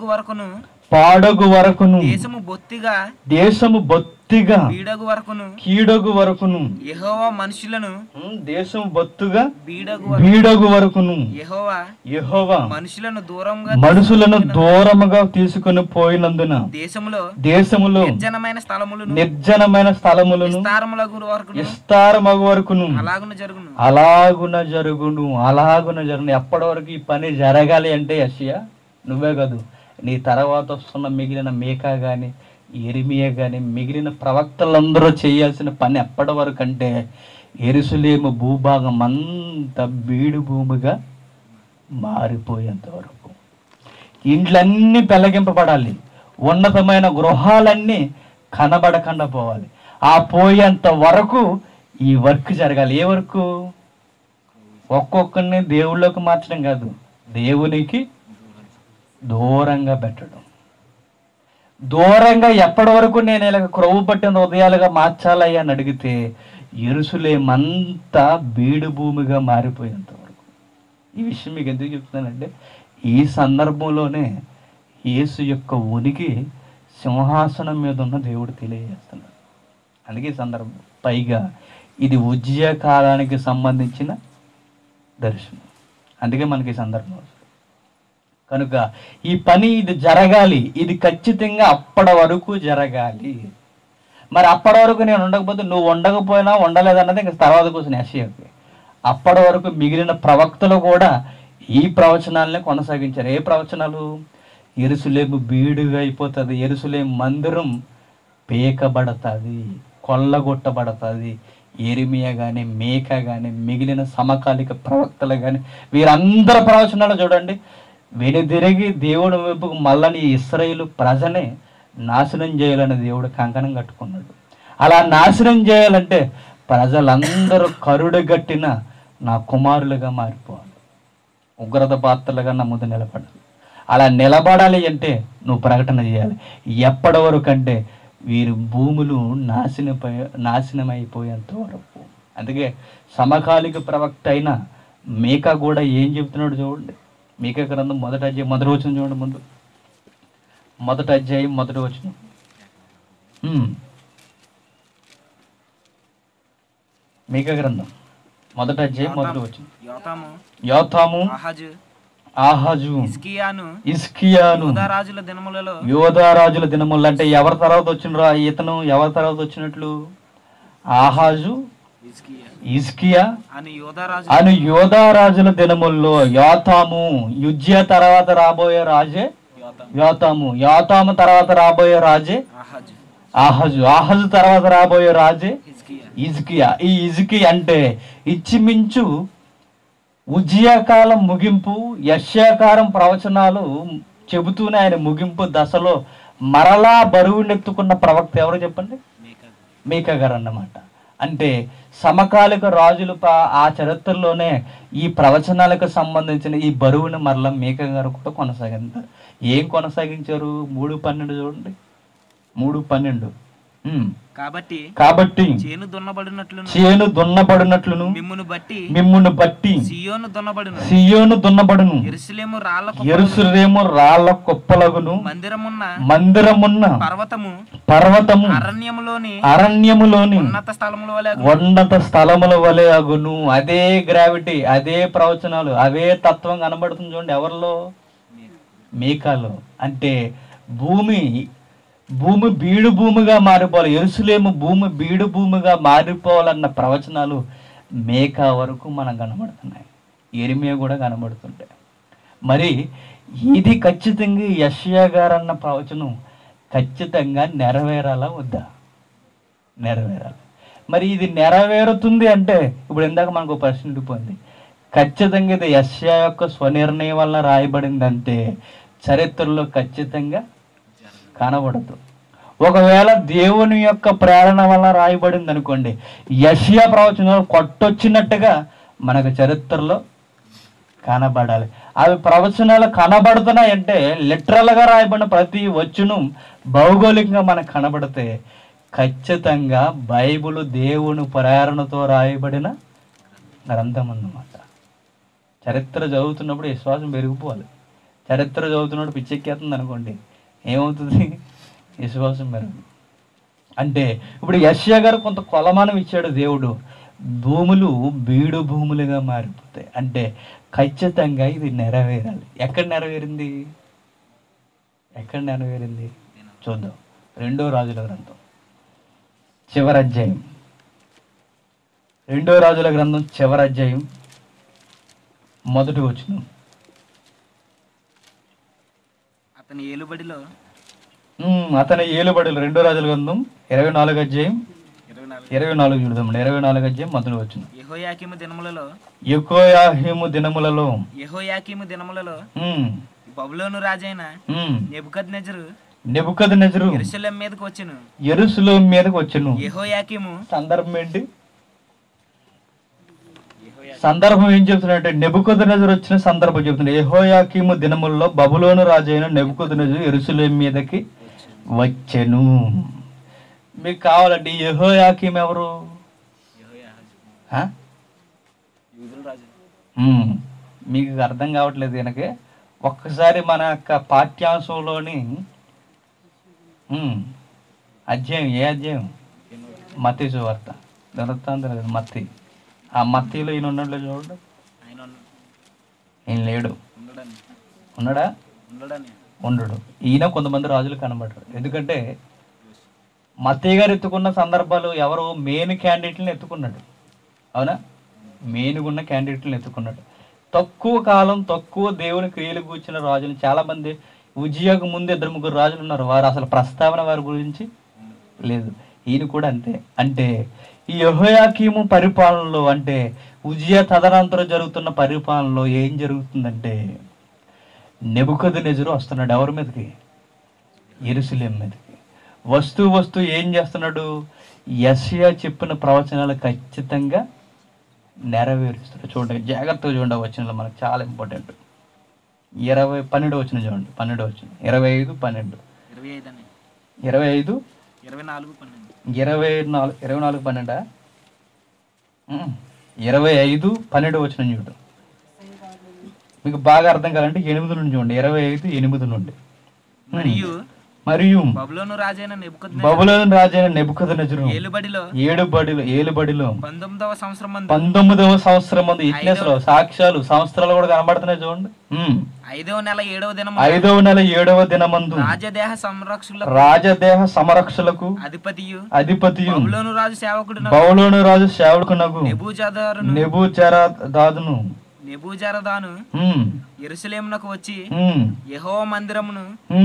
పాడగు వరకును దేశము బొత్తిగా కీడగు వరకును దేశము బొత్తుగా బీడగు వరకును యెహోవా మనుషులను దూరముగా తీసుకుని పోయినందున దేశములో నిర్జనమైన స్థలములను విస్తారమగు వరకును అలాగున జరుగును. ఎప్పటి వరకు ఈ పని జరగాలి అంటే యెషయా నువ్వే కాదు, నీ తర్వాత వస్తున్న మిగిలిన మీకా కానీ యెరెమీయా కానీ మిగిలిన ప్రవక్తలందరూ చేయాల్సిన పని ఎప్పటి వరకు అంటే యెరూషలేము భూభాగం అంతా బీడు భూమిగా మారిపోయేంత వరకు. ఇండ్లన్నీ పెళ్ళగింపబడాలి, ఉన్నతమైన గృహాలన్నీ కనబడకుండా పోవాలి. ఆ పోయేంత వరకు ఈ వర్క్ జరగాలి. ఏ వర్క్? ఒక్కొక్కరిని దేవుళ్ళకి మార్చడం కాదు, దేవునికి దూరంగా పెట్టడం. దూరంగా ఎప్పటి వరకు నేను ఇలా క్రొవ్వు పట్టిన హృదయాలుగా మార్చాలయ్యా అని అడిగితే యెరూషలేమంతా బీడు భూమిగా మారిపోయేంత వరకు. ఈ విషయం మీకు ఎందుకు చెప్తున్నానంటే ఈ సందర్భంలోనే యేసు యొక్క ఉనికి సింహాసనం మీద ఉన్న దేవుడు తెలియజేస్తున్నాడు. అందుకే ఈ సందర్భం. పైగా ఇది ఉజ్జయ కాలానికి సంబంధించిన దర్శనం. అందుకే మనకి ఈ సందర్భం. కనుక ఈ పని ఇది జరగాలి, ఇది ఖచ్చితంగా అప్పటి వరకు జరగాలి. మరి అప్పటి వరకు నేను ఉండకపోతే, నువ్వు ఉండకపోయినా ఉండలేదన్నది ఇంకా తర్వాత కోసం యెషయాకి. అప్పటి వరకు మిగిలిన ప్రవక్తలు కూడా ఈ ప్రవచనాలనే కొనసాగించారు. ఏ ప్రవచనాలు? యెరూషలేము బీడుగా అయిపోతుంది, యెరూషలేము మందిరం పేకబడతాది, కొల్లగొట్టబడతాది. యెరెమీయా కానీ మీకా కానీ మిగిలిన సమకాలిక ప్రవక్తలు కానీ వీరందరి ప్రవచనాలు చూడండి. వెనుదిరిగి దేవుడు వైపుకు మళ్ళీ ఇశ్రాయేలు ప్రజనే నాశనం చేయాలని దేవుడు కంకణం కట్టుకున్నాడు. అలా నాశనం చేయాలంటే ప్రజలందరూ కరుడుగట్టిన నా కుమారులుగా మారిపోవాలి, ఉగ్రత పాత్రలుగా నా ముందు నిలబడాలి. అలా నిలబడాలి అంటే నువ్వు ప్రకటన చేయాలి. ఎప్పటి వరకు అంటే వీరి భూములు నాశనమైపోయేంత వరకు. అందుకే సమకాలిక ప్రవక్త అయిన మీకా కూడా ఏం చెప్తున్నాడు చూడండి. మీకా గ్రంథం మొదటి అధ్యాయం మొదటి వచనం చూడండి. ముందు మొదటి అధ్యాయం మొదటి వచనం. మీకా గ్రంథం మొదటి అధ్యాయం మొదటి వచనం. యోతాము, ఆహాజు, ఇస్కియాను యోధారాజుల దినములు. అంటే ఎవరి తర్వాత వచ్చిన ఇతను ఎవరి తర్వాత వచ్చినట్లు? ఆహాజు, ఇస్కియా అని యోధారాజుల దినముల్లో. యోతాము యుజ్యా తర్వాత రాబోయే రాజే యోతాము. యోతాము తర్వాత రాబోయే రాజే ఆహాజు. ఆహాజు తర్వాత రాబోయే రాజే ఇజ్కియా. ఈ ఇజ్కియా అంటే ఇచ్చిమించు ఉజ్జియా కాలం ముగింపు, యెషయాకాలం ప్రవచనాలు చెబుతూనే ఆయన ముగింపు దశలో మరలా బరువునెత్తుకున్న ప్రవక్త ఎవరు చెప్పండి? మీకా గారు అన్నమాట. అంటే సమకాలిక రాజులు ఆ చరిత్రలోనే ఈ ప్రవచనాలకు సంబంధించిన ఈ బరువుని మరలా మీకా గారు కూడా కొనసాగించారు. ఏం కొనసాగించారు? 3:12 చూడండి. 3:12. కాబట్టి చేను దున్నబడినట్లును మిమ్మును బట్టి సియోను దున్నబడును, యెరూషలేము రాళ్ల కుప్పలగును, మందిరమున్న పర్వతము అరణ్యములోని ఉన్నత స్థలముల వలె అగును. అదే గ్రావిటీ, అదే ప్రవచనాలు, అవే తత్వం కనబడుతుంది చూడండి. ఎవరిలో? మీకాలో. అంటే భూమి బీడు భూమిగా మారిపోవాలి, యెరూషలేము భూమి బీడు భూమిగా మారిపోవాలన్న ప్రవచనాలు మీకా వరకు మనం కనబడుతున్నాయి. యెరెమీయా కూడా కనబడుతుంటాయి. మరి ఇది ఖచ్చితంగా యెషయా గారు అన్న ప్రవచనం ఖచ్చితంగా నెరవేరాలా వద్దా? నెరవేరాలి. మరి ఇది నెరవేరుతుంది అంటే ఇప్పుడు ఇందాక మనకు ప్రశ్న ఉండిపోయింది. ఖచ్చితంగా ఇది యెషయా యొక్క స్వనిర్ణయం వల్ల రాయబడిందంటే చరిత్రలో ఖచ్చితంగా కనబడదు. ఒకవేళ దేవుని యొక్క ప్రేరణ వల్ల రాయబడింది అనుకోండి, యెషయా ప్రవచనాలు కొట్టొచ్చినట్టుగా మనకు చరిత్రలో కనబడాలి. అవి ప్రవచనాలు కనబడుతున్నాయంటే లిటరల్గా రాయబడిన ప్రతి వచనం భౌగోళికంగా మనకు కనబడితే ఖచ్చితంగా బైబిల్ దేవుని ప్రేరణతో రాయబడిన గ్రంథం అన్నమాట. చరిత్ర చదువుతున్నప్పుడు విశ్వాసం పెరిగిపోవాలి. చరిత్ర చదువుతున్నప్పుడు పిచ్చెక్కేస్తుంది అనుకోండి, ఏమవుతుంది? విశ్వాసం పెరగదు. అంటే ఇప్పుడు యెషయా గారు కొంత కొలమానం ఇచ్చాడు దేవుడు. భూములు బీడు భూములుగా మారిపోతాయి అంటే ఖచ్చితంగా ఇది నెరవేరాలి. ఎక్కడ నెరవేరింది? చూద్దాం. 2వ రాజుల గ్రంథం చివరి అధ్యాయం. 2వ రాజుల గ్రంథం చివరి అధ్యాయం మొదటి వచనం. అతని ఏలుబడిలో 2వ రాజుల గ్రంథం 24వ అధ్యాయం 24 చూద్దాం. 24వ అధ్యాయం మొదటి వచనం. యెహోయాకీము దినములలో బబులోను రాజైన నెబుకద్నెజరు యెరూషలేము మీదకు వచ్చెను. యెహోయాకీము సందర్భం ఏంటి? సందర్భం ఏం చెప్తున్నాడంటే నెబుకద్నెజరు వచ్చిన సందర్భం చెప్తున్నాడు. యెహోయాకీము దినములలో బబులోను రాజైన నెబుకద్నెజరు యెరూషలేము మీదకి వచ్చెను. మీకు కావాలంటే యెహోయాకీము ఎవరు? మీకు అర్థం కావట్లేదు కనుక ఒక్కసారి మన యొక్క పాఠ్యాంశంలోని అధ్యాయం, ఏ అధ్యాయం? మత్తయి సువార్త. దొరుకుతుంది కదా మత్తయి. ఆ మత్తయిలో ఈయన ఉన్నాడు చూడండి. ఈయన లేడు. ఉన్నాడా? ఉండడు. ఈయన కొంతమంది రాజులు కనబడ్డారు. ఎందుకంటే మత్తయి గారు ఎత్తుకున్న సందర్భాలు ఎవరు? మెయిన్ క్యాండిడేట్లను ఎత్తుకున్నాడు. అవునా? మెయిన్గా ఉన్న క్యాండిడేట్లను ఎత్తుకున్నాడు. తక్కువ కాలం తక్కువ దేవుని క్రియలు కూర్చున్న రాజులు చాలామంది. ఉజ్జియాకు ముందు 2-3 రాజులు ఉన్నారు, వారు అసలు ప్రస్తావన వారి గురించి లేదు. ఈయన కూడా అంతే. అంటే ఈ యెహోయాకీము పరిపాలనలో, అంటే ఉజ్జియా తదనంతరం జరుగుతున్న పరిపాలనలో ఏం జరుగుతుందంటే నెబుకద్నెజరు వస్తున్నాడు. ఎవరి మీదకి? యెరూషలేము మీదకి. వస్తూ ఏం చేస్తున్నాడు? యెషయా చెప్పిన ప్రవచనాలు ఖచ్చితంగా నెరవేరుస్తాడు. చూడండి, జాగ్రత్తగా చూడండి. వచనాలు మనకు చాలా ఇంపార్టెంట్. 12 వచనం చూడండి. 12 వచనం. 25, 12. 24, 12. 25, 12 వచనం చూడు. మీకు బాగా అర్థం కావాలంటే 8 నుండి చూడండి, 25:8 నుండి. మరియు బబులోను రాజైన నెబుకద్నెజరు ఏలుబడిలో 19వ సంవత్సరం మందు ఇట్నెస్లో సాక్ష్యాలు సంవత్సరాలు కూడా కనబడుతున్నాయి చూడండి. 5వ నెల 7వ దినమందు రాజదేహ సంరక్షకులకు అధిపతియు బబులోను రాజు సేవకునగు నెబూజరదాను యెరూషలేమునకు వచ్చి యెహోవా మందిరమును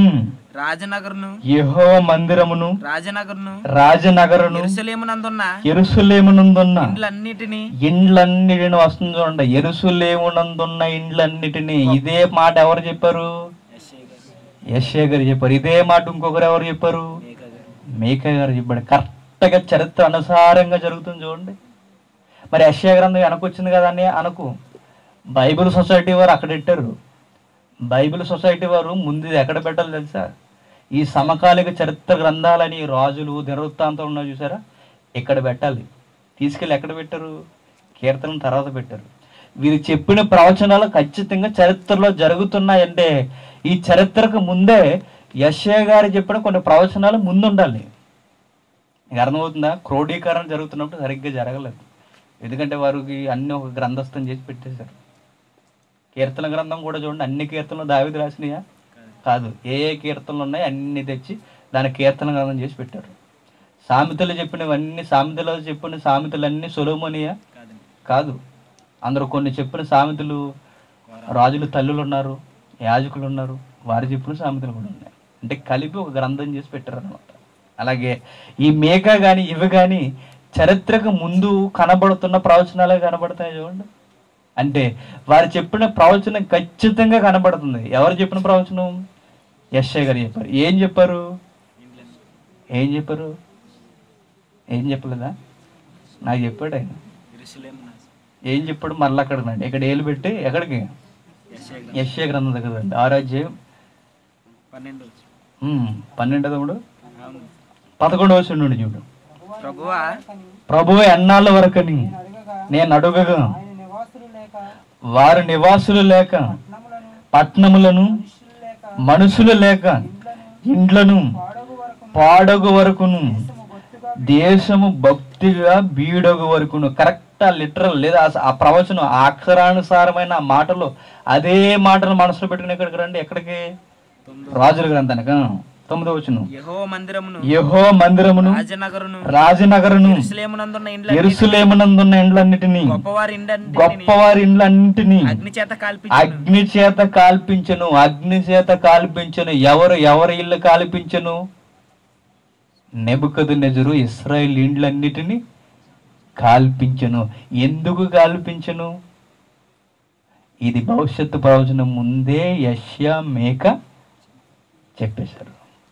రాజనగరును యెరూషలేమునందున్న ఇండ్లన్నిటిని వస్తుంది చూడండి. యెరూషలేమునందున్న ఇండ్లన్నిటిని. ఇదే మాట ఎవరు చెప్పారు? యెషయా గారు చెప్పారు. ఇదే మాట ఇంకొకరు ఎవరు చెప్పారు? మీకా గారు చెప్పాడు. కరెక్ట్ గా చరిత్ర అనుసారంగా జరుగుతుంది చూడండి. మరి యెషయా గ్రంథం వెనకొచ్చింది కదా అని అనకు. బైబిల్ సొసైటీ వారు అక్కడ పెట్టారు. బైబిల్ సొసైటీ వారు ముందు ఎక్కడ పెట్టాలి తెలుసా? ఈ సమకాలిక చరిత్ర గ్రంథాలని రాజులు దినవృత్తాంతం ఉన్నాయి చూసారా, ఇక్కడ పెట్టాలి. తీసుకెళ్ళి ఎక్కడ పెట్టారు? కీర్తన తర్వాత పెట్టారు. వీరు చెప్పిన ప్రవచనాలు ఖచ్చితంగా చరిత్రలో జరుగుతున్నాయంటే ఈ చరిత్రకు ముందే యెషయా గారు చెప్పిన కొన్ని ప్రవచనాలు ముందు ఉండాలి. మీకు అర్థమవుతుందా? క్రోడీకరణ జరుగుతున్నప్పుడు సరిగ్గా జరగలేదు. ఎందుకంటే వారికి అన్ని ఒక గ్రంథస్థం చేసి పెట్టేశారు. కీర్తన గ్రంథం కూడా చూడండి, అన్ని కీర్తనలు దావీదు రాసినాయా? కాదు. ఏ కీర్తనలు ఉన్నాయి అన్ని తెచ్చి దాని కీర్తన గ్రంథం చేసి పెట్టారు. సామెతలు చెప్పినవన్నీ సామెతలన్నీ సొలొమోనియా? కాదు. అందరూ కొన్ని చెప్పిన సామెతలు రాజులు తల్లులు ఉన్నారు, యాజకులు ఉన్నారు, వారు చెప్పిన సామెతలు కూడా ఉన్నాయి. అంటే కలిపి ఒక గ్రంథం చేసి పెట్టారు అనమాట. అలాగే ఈ మేక కానీ ఇవి కానీ చరిత్రకు ముందు కనబడుతున్న ప్రవచనాలే కనబడతాయి చూడండి. అంటే వారు చెప్పిన ప్రవచనం ఖచ్చితంగా కనబడుతుంది. ఎవరు చెప్పిన ప్రవచనం? యెషయా గారు చెప్పారు. ఏం చెప్పారు? ఏం చెప్పలేదా? నాకు చెప్పాడు ఆయన. ఏం చెప్పాడు? మళ్ళీ అక్కడ రండి. ఇక్కడ ఏలు పెట్టి ఎక్కడికి? యెషయా గ్రంథం దగ్గర రండి. 6వ అధ్యాయం 12వ 11వ వచనం నుండి చూడు. ప్రభువే ఎన్నాళ్ళ వరకని నేను అడుగగా వారు నివాసులు లేక పట్టణములను మనుషులు లేక ఇండ్లను పాడగు వరకును దేశము భక్తిగా బీడగు వరకును. కరెక్ట్ లిటరల్ లేదా ఆ ప్రవచనం ఆ అక్షరానుసారమైన ఆ మాటలు అదే మాటలు మనసులో పెట్టుకుని ఎక్కడికి రండి. ఎక్కడికి? రాజుల గ్రంథానికి 9వ వచనం. యెహోవా మందిరమును రాజనగరును యెరూషలేమునందున్న ఇండ్లన్నిటిని గొప్పవారి ఇండ్లన్నిటిని అగ్ని చేత కాల్పించెను. ఎవరు ఇల్లు కాల్పించెను? నెబుకద్నెజరు ఇశ్రాయేలు ఇండ్లన్నిటిని కాల్పించెను. ఎందుకు కాల్పించెను? ఇది భవిష్యత్తు ప్రవచనం ముందే యెషయా మీకా చెప్పేశారు.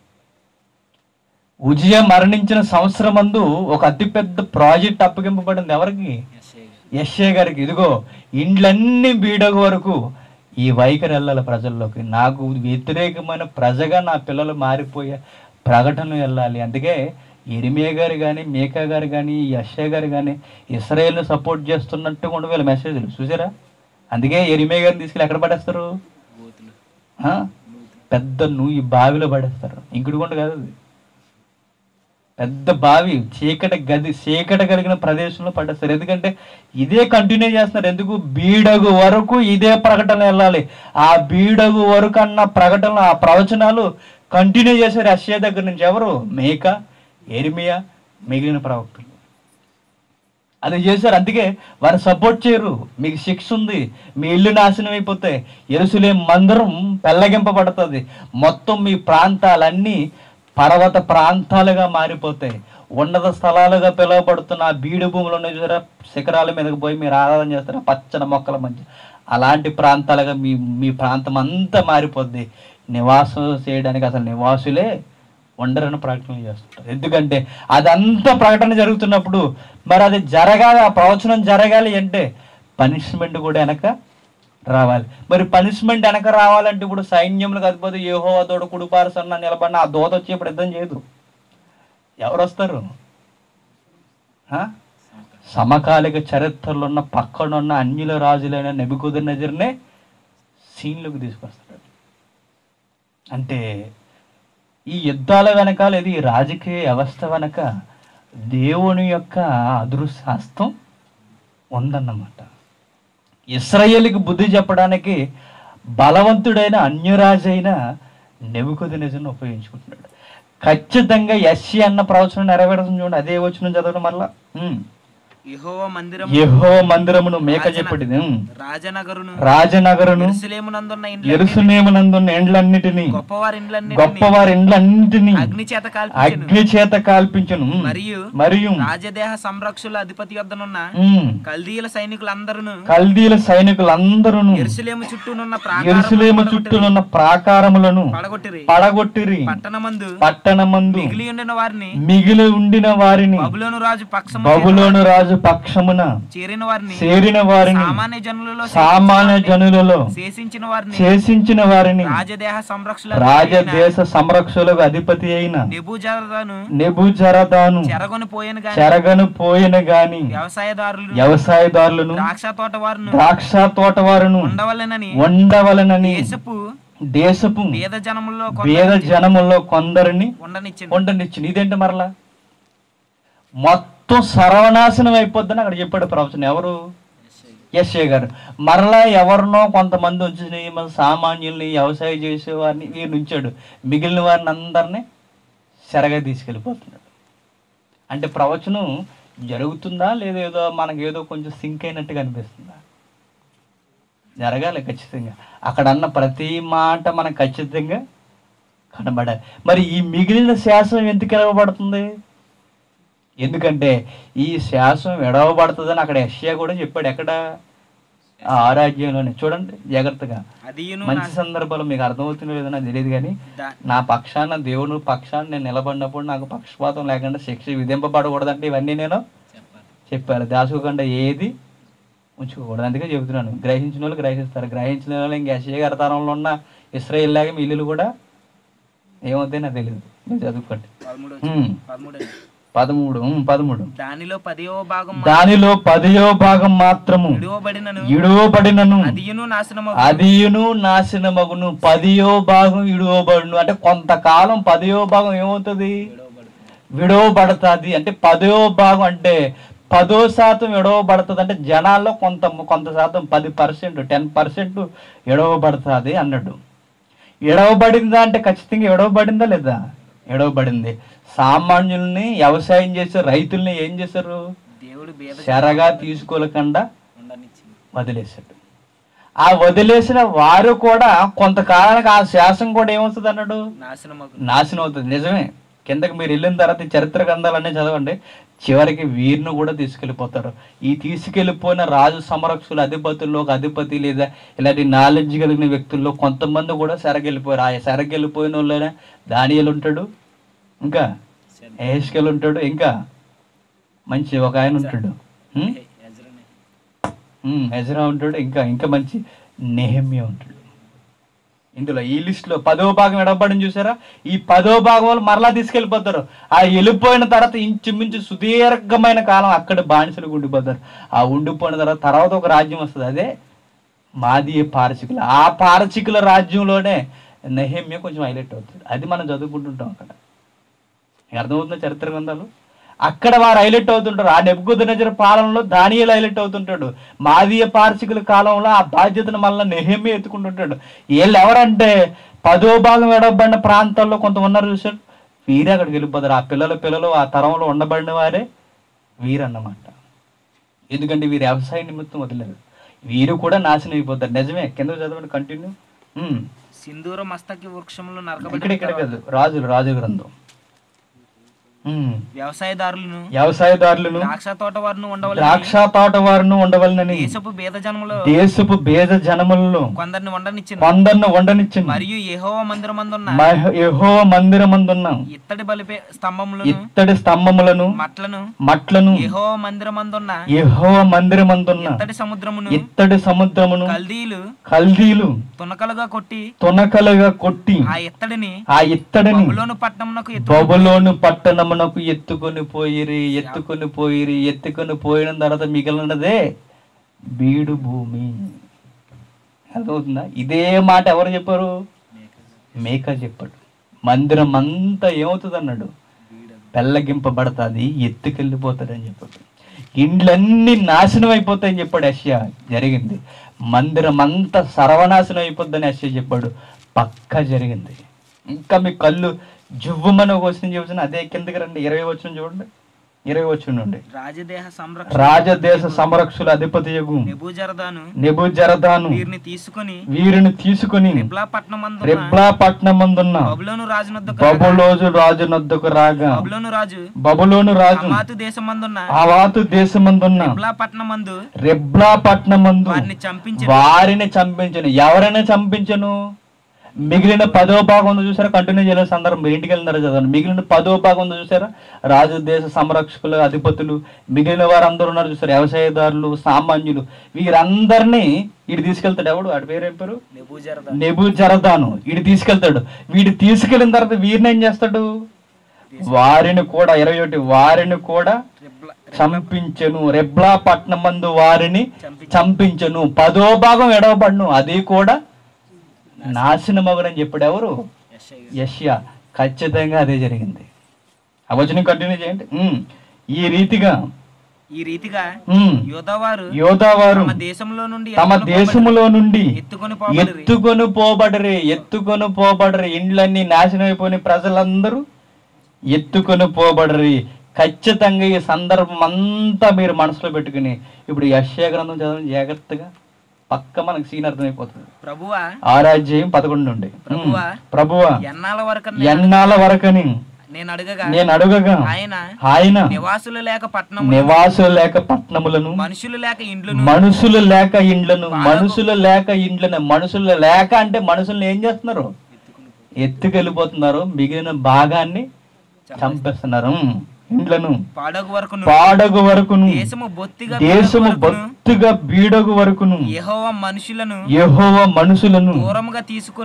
ఉజియా మరణించిన సంవత్సరం మందు ఒక అతిపెద్ద ప్రాజెక్ట్ అప్పగింపబడింది. ఎవరికి? యెషయా గారికి. ఇదిగో ఇండ్లన్నీ బీడగు వరకు ఈ వైఖరి వెళ్ళాలి ప్రజల్లోకి. నాకు వ్యతిరేకమైన ప్రజగా నా పిల్లలు మారిపోయే ప్రకటన వెళ్ళాలి. అందుకే యెరెమీయా గారు కానీ మీకా గారు కానీ యెషయా గారు కానీ ఇశ్రాయేల్ను సపోర్ట్ చేస్తున్నట్టు కూడా వీళ్ళ మెసేజ్లు చూసారా. అందుకే యెరెమీయా గారిని తీసుకెళ్ళి ఎక్కడ పడేస్తారు? పెద్ద ఈ బావిలో పడేస్తారు. ఇంకుడుగుంట కాదు అది, పెద్ద బావి, చీకటి కలిగిన ప్రదేశంలో పడేస్తారు. ఎందుకంటే ఇదే కంటిన్యూ చేస్తున్నారు. ఎందుకు? బీడగు వరకు ఇదే ప్రకటన వెళ్ళాలి. ఆ బీడగు వరకు అన్న ప్రకటనలు ఆ ప్రవచనాలు కంటిన్యూ చేశారు యెషయా దగ్గర నుంచి. ఎవరు? మీకా, యెరెమీయా, మిగిలిన ప్రవక్తలు అది చేశారు. అందుకే వారు సపోర్ట్ చేయరు. మీకు శిక్ష ఉంది, మీ ఇల్లు నాశనం అయిపోతాయి, యెరూషలేము మందిరం పెళ్ళగింపబడుతుంది, మొత్తం మీ ప్రాంతాలన్నీ పర్వత ప్రాంతాలుగా మారిపోతాయి, ఉన్నత స్థలాలుగా పిలువబడుతున్న ఆ బీడు భూములు ఉన్నాయి చూసారా, శిఖరాల మీదకి పోయి మీరు ఆరాధన చేస్తారా పచ్చని మొక్కల మధ్య, అలాంటి ప్రాంతాలుగా మీ ప్రాంతం అంతా మారిపోద్ది. నివాసం చేయడానికి అసలు నివాసులే ఉండరని ప్రకటన చేస్తుంటారు. ఎందుకంటే అదంతా ప్రకటన జరుగుతున్నప్పుడు మరి అది జరగాలి, ఆ ప్రవచనం జరగాలి అంటే పనిష్మెంట్ కూడా వెనక రావాలి. మరి పనిష్మెంట్ వెనక రావాలంటే ఇప్పుడు సైన్యములు కాకపోతే యెహోవా తోడు కుడిపారసన్న నిలబడిన ఆ దూత వచ్చి ఇప్పుడు యుద్ధం చేయదు. ఎవరు వస్తారు? సమకాలిక చరిత్రలో ఉన్న పక్కనున్న అన్యుల రాజులైన నెబుకద్నెజరునే సీన్లోకి తీసుకొస్తాడు. అంటే ఈ యుద్ధాల వెనకాల ఇది రాజకీయ వ్యవస్థ వెనక దేవుని యొక్క అదృశ్య హస్తం ఉందన్నమాట. ఇశ్రాయేలుకి బుద్ధి చెప్పడానికి బలవంతుడైన అన్యరాజైన నెబుకద్నెజరును ఉపయోగించుకుంటున్నాడు. ఖచ్చితంగా యెషయా అన్న ప్రవచనం నెరవేరుతుంది. చూడండి, అదే వచనం చదవడం వల్ల యెహోవా మందిరమును మేక చెప్పినది రాజనగరును యెరూషలేమునందున్న ఇండ్లన్నిటిని గొప్పవారి ఇండ్లన్నిటిని అగ్ని చేత కాల్పించును. మరియు రాజదేహ సంరక్షకుల అధిపతి యొద్దనున్న కల్దీయుల సైనికులందరూ యెరూషలేము చుట్టూనున్న ప్రాకారములను పడగొట్టిరి. పట్టణమందు మిగిలి ఉండిన వారిని బబులోను రాజు పక్షమున చేరిన వారిని సామాన్య జనులలో శేషించిన వారిని రాజదేశ సంరక్షకులకు అధిపతి అయిన నెబుజరదాను చెరగను పోయిన గాని వ్యవసాయదారులను ద్రాక్ష తోట వారును ఉండవలనని దేశపు పేద జనములో కొందరిని ఉండనిచ్చింది. ఇదేంటి మరలా మొత్తం సర్వనాశనం అయిపోద్దని అక్కడ చెప్పాడు ప్రవచనం. ఎవరు? యెషయా గారు. మరలా ఎవరినో కొంతమంది వచ్చి మన సామాన్యుల్ని వ్యవసాయం చేసేవారిని వీరిని ఉంచాడు. మిగిలిన వారిని అందరినీ చెరగా తీసుకెళ్ళిపోతున్నాడు. అంటే ప్రవచనం జరుగుతుందా లేదా ఏదో మనకేదో కొంచెం సింక్ అయినట్టుగా అనిపిస్తుందా? జరగాలి ఖచ్చితంగా. అక్కడ అన్న ప్రతి మాట మనకు ఖచ్చితంగా కనబడాలి. మరి ఈ మిగిలిన శాసనం ఎందుకు ఎడవబడుతుంది? ఎందుకంటే ఈ శాసనం ఎడవబడుతుందని అక్కడ యెషయా కూడా చెప్పాడు. ఎక్కడ? ఆ రాజ్యంలోనే. చూడండి జాగ్రత్తగా, మంచి సందర్భాలు మీకు అర్థమవుతుందో లేదో నాకు తెలియదు, కానీ నా పక్షాన దేవుని పక్షాన్ని నేను నిలబడినప్పుడు నాకు పక్షపాతం లేకుండా శిక్ష విధింపబడకూడదంటే ఇవన్నీ నేను చెప్పాను. దాచుకోకుండా ఏది ఉంచుకోకూడదు. అందుకే చెబుతున్నాను. గ్రహించిన వాళ్ళు గ్రహిస్తారు, గ్రహించిన వాళ్ళు ఇంక యెషయా గారి తరంలో ఉన్న ఇశ్రాయేల్ లాగా మీ ఇల్లులు కూడా ఏమవుతాయి నాకు తెలియదు. మీరు చదువుకోండి. 13 దానిలో 10వ భాగం మాత్రము ఇడువబడినను అదియును నాశనమగును. 10వ భాగం ఇడువబడును అంటే కొంతకాలం 10వ భాగం ఏమవుతుంది? విడవబడుతుంది. అంటే 10వ భాగం అంటే 10% విడవబడుతుంది. అంటే జనాల్లో కొంత శాతం 10%, 10% విడవబడుతుంది అన్నాడు. ఎడవబడిందా అంటే ఖచ్చితంగా ఎడవబడిందా లేదా? ఎడవబడింది. సామాన్యుల్ని వ్యవసాయం చేసే రైతుల్ని ఏం చేశారు? చెరగా తీసుకోలేకుండా వదిలేశాడు. ఆ వదిలేసిన వారు కూడా కొంతకాలానికి ఆ శాసనం కూడా ఏమవుతుంది అన్నాడు? నాశనం అవుతుంది. నిజమే. కిందకి మీరు వెళ్ళిన తర్వాత ఈ చరిత్ర గ్రంథాలన్నీ చదవండి. చివరికి వీరిని కూడా తీసుకెళ్ళిపోతారు. ఈ తీసుకెళ్ళిపోయిన రాజు సంరక్షకుల అధిపతుల్లో ఒక అధిపతి లేదా ఇలాంటి నాలెడ్జ్ కలిగిన వ్యక్తుల్లో కొంతమంది కూడా సెరగెళ్ళిపోయారు. ఆ సెరగెళ్ళిపోయిన వాళ్ళనే దానియేలు ఉంటాడు, ఇంకా యెహెజ్కేలు ఉంటాడు, ఇంకా మంచి ఒక ఆయన ఉంటాడు, ఎజ్రా ఉంటాడు, ఇంకా మంచి నెహెమ్యా ఉంటాడు. ఇందులో ఈ లిస్టులో 10వ భాగం ఎడబడిని చూసారా? ఈ 10వ భాగం వాళ్ళు మరలా తీసుకెళ్ళిపోతారు. ఆ వెళ్ళిపోయిన తర్వాత ఇంచుమించు సుదీర్ఘమైన కాలం అక్కడ బానిసలు ఉండిపోతారు. ఆ ఉండిపోయిన తర్వాత ఒక రాజ్యం వస్తుంది. అదే మాదీయ పారసికులు. ఆ పారసికుల రాజ్యంలోనే నెహెమ్యా కొంచెం హైలైట్ అవుతాడు. అది మనం చదువుకుంటుంటాం. అక్కడ అర్థమవుతున్న చరిత్ర గ్రంథాలు అక్కడ వారు హైలైట్ అవుతుంటారు. ఆ నెబుకద్నెజరు పాలనలో దానియేలు హైలైట్ అవుతుంటాడు. మాదీయ పారసికుల కాలంలో ఆ బాధ్యతను మళ్ళీ నెహెమ్యా ఎత్తుకుంటుంటాడు. వీళ్ళు ఎవరంటే 10వ భాగం ఎడబడిన ప్రాంతాల్లో కొంత ఉన్నారు చూసారు, వీరే అక్కడికి వెళ్ళిపోతారు. ఆ పిల్లలు ఆ తరంలో ఉండబడిన వారే వీరన్నమాట. ఎందుకంటే వీరు వ్యవసాయ నిమిత్తం వదిలేరు. వీరు కూడా నాశనం అయిపోతారు. నిజమే. కింద చదవండి, కంటిన్యూ. సింధూర మస్తకి వృక్షములు ఇక్కడ కాదు, రాజు గ్రంథం. వ్యవసాయదారులను ద్రాక్ష తోట వారును ఉండవలనని దేశపు బేద జనములలో కొందరిని వండనిచ్చింది. మరియు యెహోవా మందిరమందున్న ఇత్తడి స్తంభములను మట్లను యెహోవా మందిరమందున్న ఇత్తడి సముద్రమును కల్దీలు తునకలుగా కొట్టి ఆ ఇత్తడిని బబులోను పట్టణము ఎత్తుకొని పోయిన తర్వాత మిగిలినదే బీడు భూమి. అర్థమవుతుందా? ఇదే మాట ఎవరు చెప్పారు? మేకా చెప్పాడు. మందిరం అంతా ఏమవుతుంది అన్నాడు? పెళ్ళగింపబడతాది, ఎత్తుకెళ్ళిపోతాడని చెప్పాడు. ఇండ్లన్నీ నాశనం అయిపోతాయని చెప్పాడు యెషయా. జరిగింది. మందిరం అంతా సర్వనాశనం అయిపోద్దని యెషయా చెప్పాడు. పక్కా జరిగింది. ఇంకా మీ కళ్ళు జువ్వమని ఒక వచనం చెబుతున్నా, అదే కిందకి రండి, 20 వచనం చూడండి. 20 వచనం నుండి. రాజదేశ సంరక్షకుల అధిపతియగు నెబూజరదాను వీరిని తీసుకొని రిబ్లా పట్టణమందున్న బబులోను రాజునొద్దకు రాగా బబులోను రాజు హమాతు దేశమందున్న రిబ్లా పట్టణమందు వారిని చంపించను. ఎవరైనా చంపించను. మిగిలిన 10వ భాగం ఉందో చూసారా? కంటిన్యూ చేయలేని సందర్భం, మీరు ఇంటికి వెళ్ళినారా చదవండి. మిగిలిన 10వ భాగం ఉందో చూసారా? రాజు దేశ సంరక్షకులు అధిపతులు మిగిలిన వారు అందరూ ఉన్నారు చూసారు, వ్యవసాయదారులు, సామాన్యులు, వీరందరినీ వీడు తీసుకెళ్తాడు. ఎవడు? వాడి పేరు ఏం పేరు? నెబూజరదాను. వీడు తీసుకెళ్తాడు. వీడు తీసుకెళ్ళిన తర్వాత వీరిని ఏం చేస్తాడు? వారిని కూడా 21 వారిని కూడా చంపించను. రెబ్లా పట్టణమందు వారిని చంపించను. 10వ భాగం ఎడవబడును, అది కూడా నాశనమగునని చెప్పాడు. ఎవరు? యెషయా. ఖచ్చితంగా అదే జరిగింది. ఆ వచనం కంటిన్యూ చేయండి. ఈ రీతిగా యోధావారు తమ దేశములో నుండి ఎత్తుకొని పోబడరి. ఇండ్లన్నీ నాశనం అయిపోయిన ప్రజలందరూ ఎత్తుకొని పోబడరి. ఖచ్చితంగా ఈ సందర్భం అంతా మీరు మనసులో పెట్టుకుని ఇప్పుడు యెషయా గ్రంథం చదవండి జాగ్రత్తగా. పక్క మనకు సీన్ అర్థమైపోతుంది. 6వ అధ్యాయం 11 నుండి. ప్రభువా ఎన్నాళ్ళ వరకని నేను అడుగగా ఆయన నివాసులు లేక పట్టణములను మనుషులు లేక అంటే మనుషులను ఏం చేస్తున్నారు? ఎత్తుకెళ్ళిపోతున్నారు. మిగిలిన భాగాన్ని చంపేస్తున్నారు. ఇండ్లను పాడగు వరకును దేశము బొత్తిగా బీడగు వరకును యెహోవా మనుషులను దూరముగా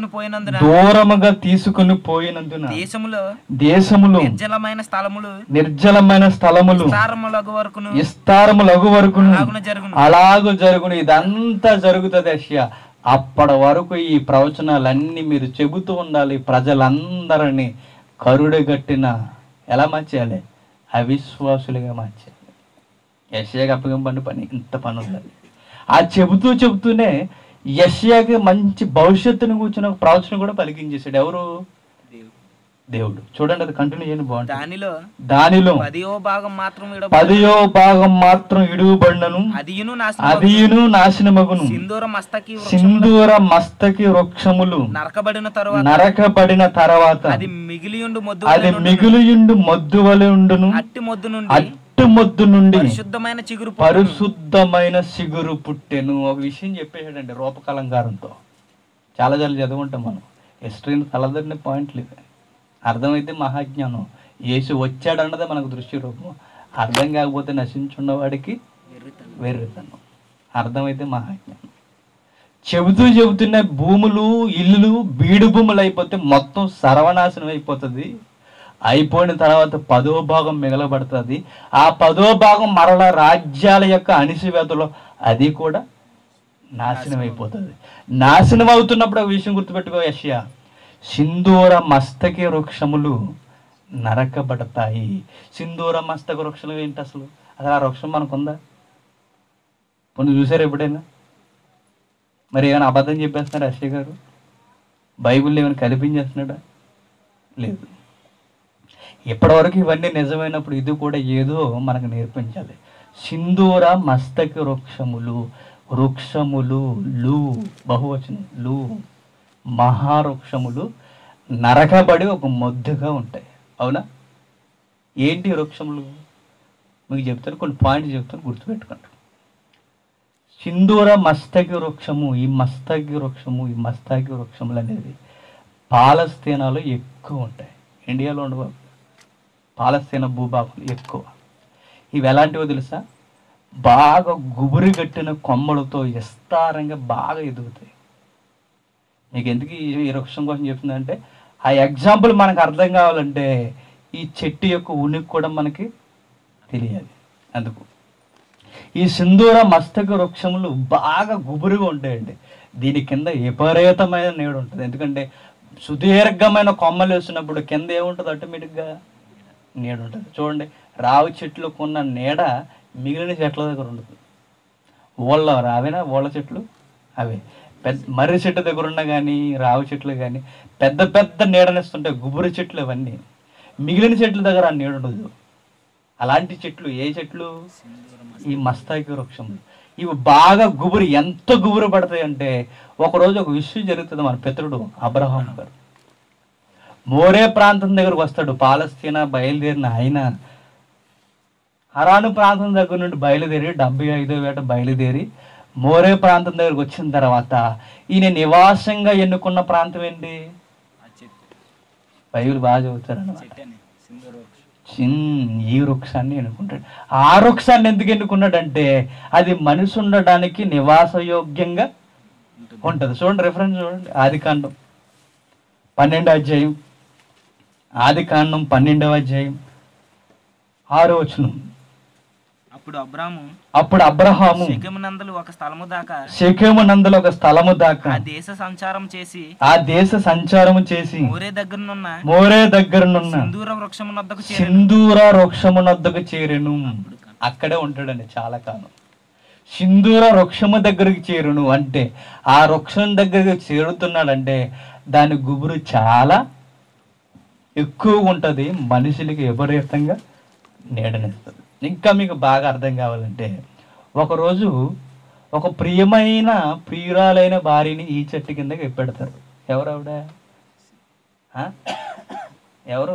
తీసుకొని పోయినందున దేశములో నిర్జలమైన స్థలములు విస్తారములగు వరకును అలాగు జరుగును. ఇదంతా జరుగుతుంది యెషయా. అప్పటి వరకు ఈ ప్రవచనాలన్నీ మీరు చెబుతూ ఉండాలి. ప్రజలందరినీ కరుడుగట్టిన ఎలా మార్చేయాలి? అవిశ్వాసులుగా మార్చాలి. యెషయాకి అప్పగింపని పని, ఇంత పని ఉండాలి. ఆ చెబుతూనే యెషయాకి మంచి భవిష్యత్తుని కూర్చుని ఒక ప్రవచనం కూడా పలికించేశాడు. ఎవరు? దేవుడు. చూడండి, అది కంటిన్యూ చేయండి. బాగుంటుంది. దానిలో 10వ భాగం మాత్రం ఇడుగుబడినను అదియును నాశనమగును. సింధూర మస్తకి వృక్షములు నరకబడిన తర్వాత అది మిగిలియుండు మొద్దు వలె ఉండును. అట్టు మొద్దు నుండి పరిశుద్ధమైన చిగురు పుట్టెను. ఒక విషయం చెప్పేసాడండి రూపకలంకారంతో. చాలా చదువుకుంటాం మనం. హిస్టరీని తలదరిన పాయింట్లు ఇవే. అర్థమైతే మహాజ్ఞానం. యేసు వచ్చాడన్నదే మనకు దృష్టి రూపం. అర్థం కాకపోతే నశించున్నవాడికి వెర్రితనం. అర్థమైతే మహాజ్ఞానం. చెబుతున్న భూములు, ఇల్లులు బీడు భూములు అయిపోతే మొత్తం సర్వనాశనం అయిపోతుంది. అయిపోయిన తర్వాత 10వ భాగం మిగలబడుతుంది. ఆ 10వ భాగం మరలా రాజ్యాల యొక్క అణిసివేతలో అది కూడా నాశనం అయిపోతుంది. నాశనం అవుతున్నప్పుడు ఒక విషయం గుర్తుపెట్టుకో యెషయా, సింధూర మస్తకి వృక్షములు నరకబడతాయి. సింధూర మస్తక వృక్షం ఏంటి అసలు? ఆ వృక్షం మనకుందా? కొన్ని చూసారు ఎప్పుడైనా? మరి ఏమైనా అబద్ధం చెప్పేస్తున్నాడు యెషయా గారు? బైబిల్లో ఏమైనా కల్పించేస్తున్నాడా? లేదు. ఇప్పటివరకు ఇవన్నీ నిజమైనప్పుడు ఇది కూడా ఏదో మనకు నేర్పించాలి. సింధూర మస్తకి వృక్షములు బహువచనం మహావృక్షములు నరకబడి ఒక మొద్దుగా ఉంటాయి. అవునా? ఏంటి వృక్షములు? మీకు చెప్తాను, కొన్ని పాయింట్స్ చెప్తాను, గుర్తుపెట్టుకోండి. సింధూర మస్తకి వృక్షము, ఈ మస్తకి వృక్షములు అనేది పాలస్తీనాలో ఎక్కువ ఉంటాయి. ఇండియాలో ఉండవు. పాలస్తీనా భూభాగం ఎక్కువ. ఇవి ఎలాంటివో తెలుసా? బాగా గుబురు కట్టిన కొమ్మలతో విస్తారంగా బాగా ఎదుగుతాయి. మీకు ఎందుకు ఈ వృక్షం కోసం చెప్తుందంటే, ఆ ఎగ్జాంపుల్ మనకు అర్థం కావాలంటే ఈ చెట్టు యొక్క ఉనికి కూడా మనకి తెలియాలి. అందుకు ఈ సింధూర మస్తక వృక్షములు బాగా గుబురుగా ఉంటాయండి. దీని కింద విపరీతమైన నీడ ఉంటుంది. ఎందుకంటే సుదీర్ఘమైన కొమ్మలు వేసినప్పుడు కింద ఏముంటుంది? ఆటోమేటిక్గా నీడ ఉంటుంది. చూడండి, రావి చెట్లకు ఉన్న నీడ మిగిలిన చెట్ల దగ్గర ఉండదు. ఓళ్ళ రావేనా ఓళ్ళ చెట్లు అవే. పెద్ద మర్రి చెట్టు దగ్గర ఉన్న కానీ రావి చెట్లు కానీ పెద్ద పెద్ద నీడనిస్తుంటాయి, గుబురు చెట్లు అవన్నీ. మిగిలిన చెట్ల దగ్గర ఆ నీడ ఉండదు. అలాంటి చెట్లు ఏ చెట్లు? ఈ మస్తాకి వృక్షములు. ఇవి బాగా గుబురు, ఎంత గుబురు పడతాయి అంటే, ఒకరోజు ఒక విషయం జరుగుతుంది. మన పితరుడు అబ్రహాం గారు మోరే ప్రాంతం దగ్గరకు వస్తాడు. పాలస్తీనా బయలుదేరిన ఆయన హరాను ప్రాంతం దగ్గర నుండి బయలుదేరి 75వ ఏట బయలుదేరి మోరే ప్రాంతం దగ్గరకు వచ్చిన తర్వాత ఈయన నివాసంగా ఎన్నుకున్న ప్రాంతం ఏంటి? బైబిల్ బాగా చదువుతారన్నమాట. ఈ వృక్షాన్ని ఎన్నుకుంటాడు. ఆ వృక్షాన్ని ఎందుకు ఎన్నుకున్నాడంటే అది మనిషి ఉండడానికి నివాసయోగ్యంగా ఉంటుంది. చూడండి, రిఫరెన్స్ చూడండి. ఆదికాండం 12వ అధ్యాయం, ఆదికాండం 12వ అధ్యాయం 6వ వచనం. అప్పుడు అబ్రహాము షెకెమునందలి ఒక స్థలము దాకా ఆ దేశ సంచారము చేసి మోరే దగ్గరనున్న సింధూర వృక్షమునొద్దకు చేరెను. అక్కడే ఉంటాడండి చాలా కాలం. సింధూర వృక్షము దగ్గరికి చేరును అంటే ఆ వృక్షం దగ్గరికి చేరుతున్నాడంటే దాని గుబురు చాలా ఎక్కువ ఉంటుంది, మనుషులకి విపరీతంగా నీడనిస్తుంది. ఇంకా మీకు బాగా అర్థం కావాలంటే, ఒకరోజు ఒక ప్రియురాలైన భార్యని ఈ చెట్టు కిందకి ఎప్పెడతారు. ఎవరు ఆవిడ? ఎవరు?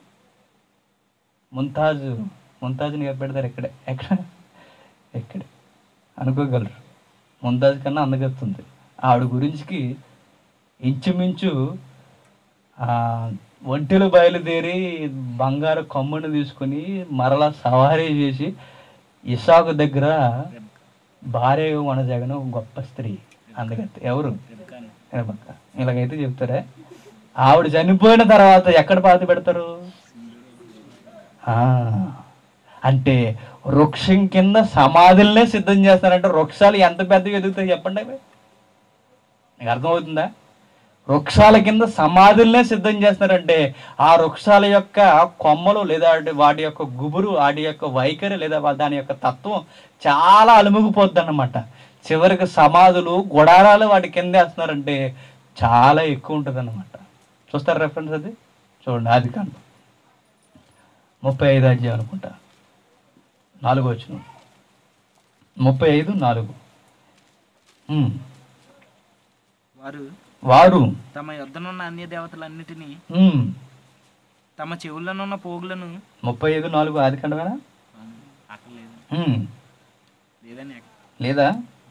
ముంతాజ్ని ఎప్పెడతారు. ఎక్కడే అనుకోగలరు. ముంతాజ్ కన్నా అందగత్తుంది. ఆవిడ గురించి ఇంచుమించు ఒంటెలు బయలుదేరి బంగారు కొమ్మును తీసుకుని మరలా సవారీ చేసి ఇసాకు దగ్గర భార్య కొనసాగిన గొప్ప స్త్రీ అందగత్తి. ఎవరు? రెబెక్క. ఇలాగైతే చెప్తారే. ఆవిడ చనిపోయిన తర్వాత ఎక్కడ పాతి పెడతారు? అంటే వృక్షం కింద సమాధులనే సిద్ధం చేస్తారంటే వృక్షాలు ఎంత పెద్దగా ఎదుగుతాయి చెప్పండి. మీకు అర్థమవుతుందా? వృక్షాల కింద సమాధులనే సిద్ధం చేస్తారంటే ఆ వృక్షాల యొక్క కొమ్మలు లేదా వాటి యొక్క గుబురు, వాటి యొక్క వైఖరి లేదా దాని యొక్క తత్వం చాలా అలుముగిపోద్ది అన్నమాట. చివరికి సమాధులు, గుడారాలు వాటి కింద వేస్తున్నారంటే చాలా ఎక్కువ ఉంటుంది అన్నమాట. చూస్తారు రెఫరెన్స్ అది? చూడండి, ఆదికాండం 35వ అధ్యాయం అనుకుంటా, 4వ వచనం. 35:4. వారు తమ యొద్దనున్న అన్య దేవతలన్నిటినీ తమ చెవుల్లోనున్న పోగులను 35:4 ఆదికాండమేనా? లేదా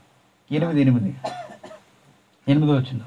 8 వచ్చింది.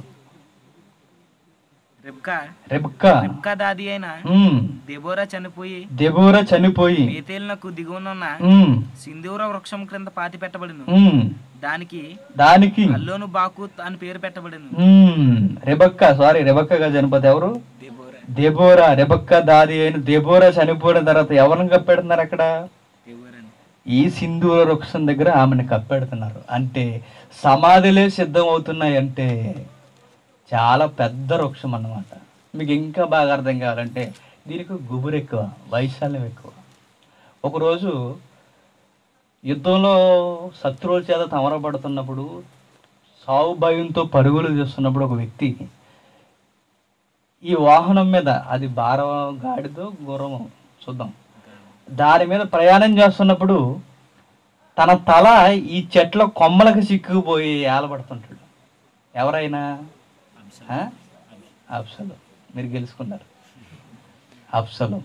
రెబ్కా దాది అయిన దెబోరా చనిపోయి బేతేలునకు దిగువనున్న సింధూర వృక్షం క్రింద పాతి పెట్టబడిను. దానికి అల్లోను బాకూత్ అని పేరు పెట్టబడిను. రెబెక్కా చనిపోతే ఎవరు? దెబోరా. రెబెక్కా దాది అయిన దెబోరా చనిపోయిన తర్వాత ఎవరిని కప్పెడుతున్నారు అక్కడ? ఈ సింధూర వృక్షం దగ్గర ఆమెను కప్పెడుతున్నారు. అంటే సమాధులే సిద్ధం అవుతున్నాయి. అంటే చాలా పెద్ద వృక్షం అన్నమాట. మీకు ఇంకా బాగా అర్థం కావాలంటే దీనికి గుబురు ఎక్కువ, వైశాల్యం ఎక్కువ. ఒకరోజు యుద్ధంలో శత్రువుల చేత తమరపడుతున్నప్పుడు, సావు భయంతో పరుగులు చేస్తున్నప్పుడు ఒక వ్యక్తి ఈ వాహనం మీద, అది గాడిదో గుర్రమో చూద్దాం, దాని మీద ప్రయాణం చేస్తున్నప్పుడు తన తల ఈ చెట్ల కొమ్మలకు చిక్కుకుపోయి ఏలబడుతుంటాడు. ఎవరైనా? అబ్సలోం. మీరు గెలుచుకున్నారు. అబ్సలోం.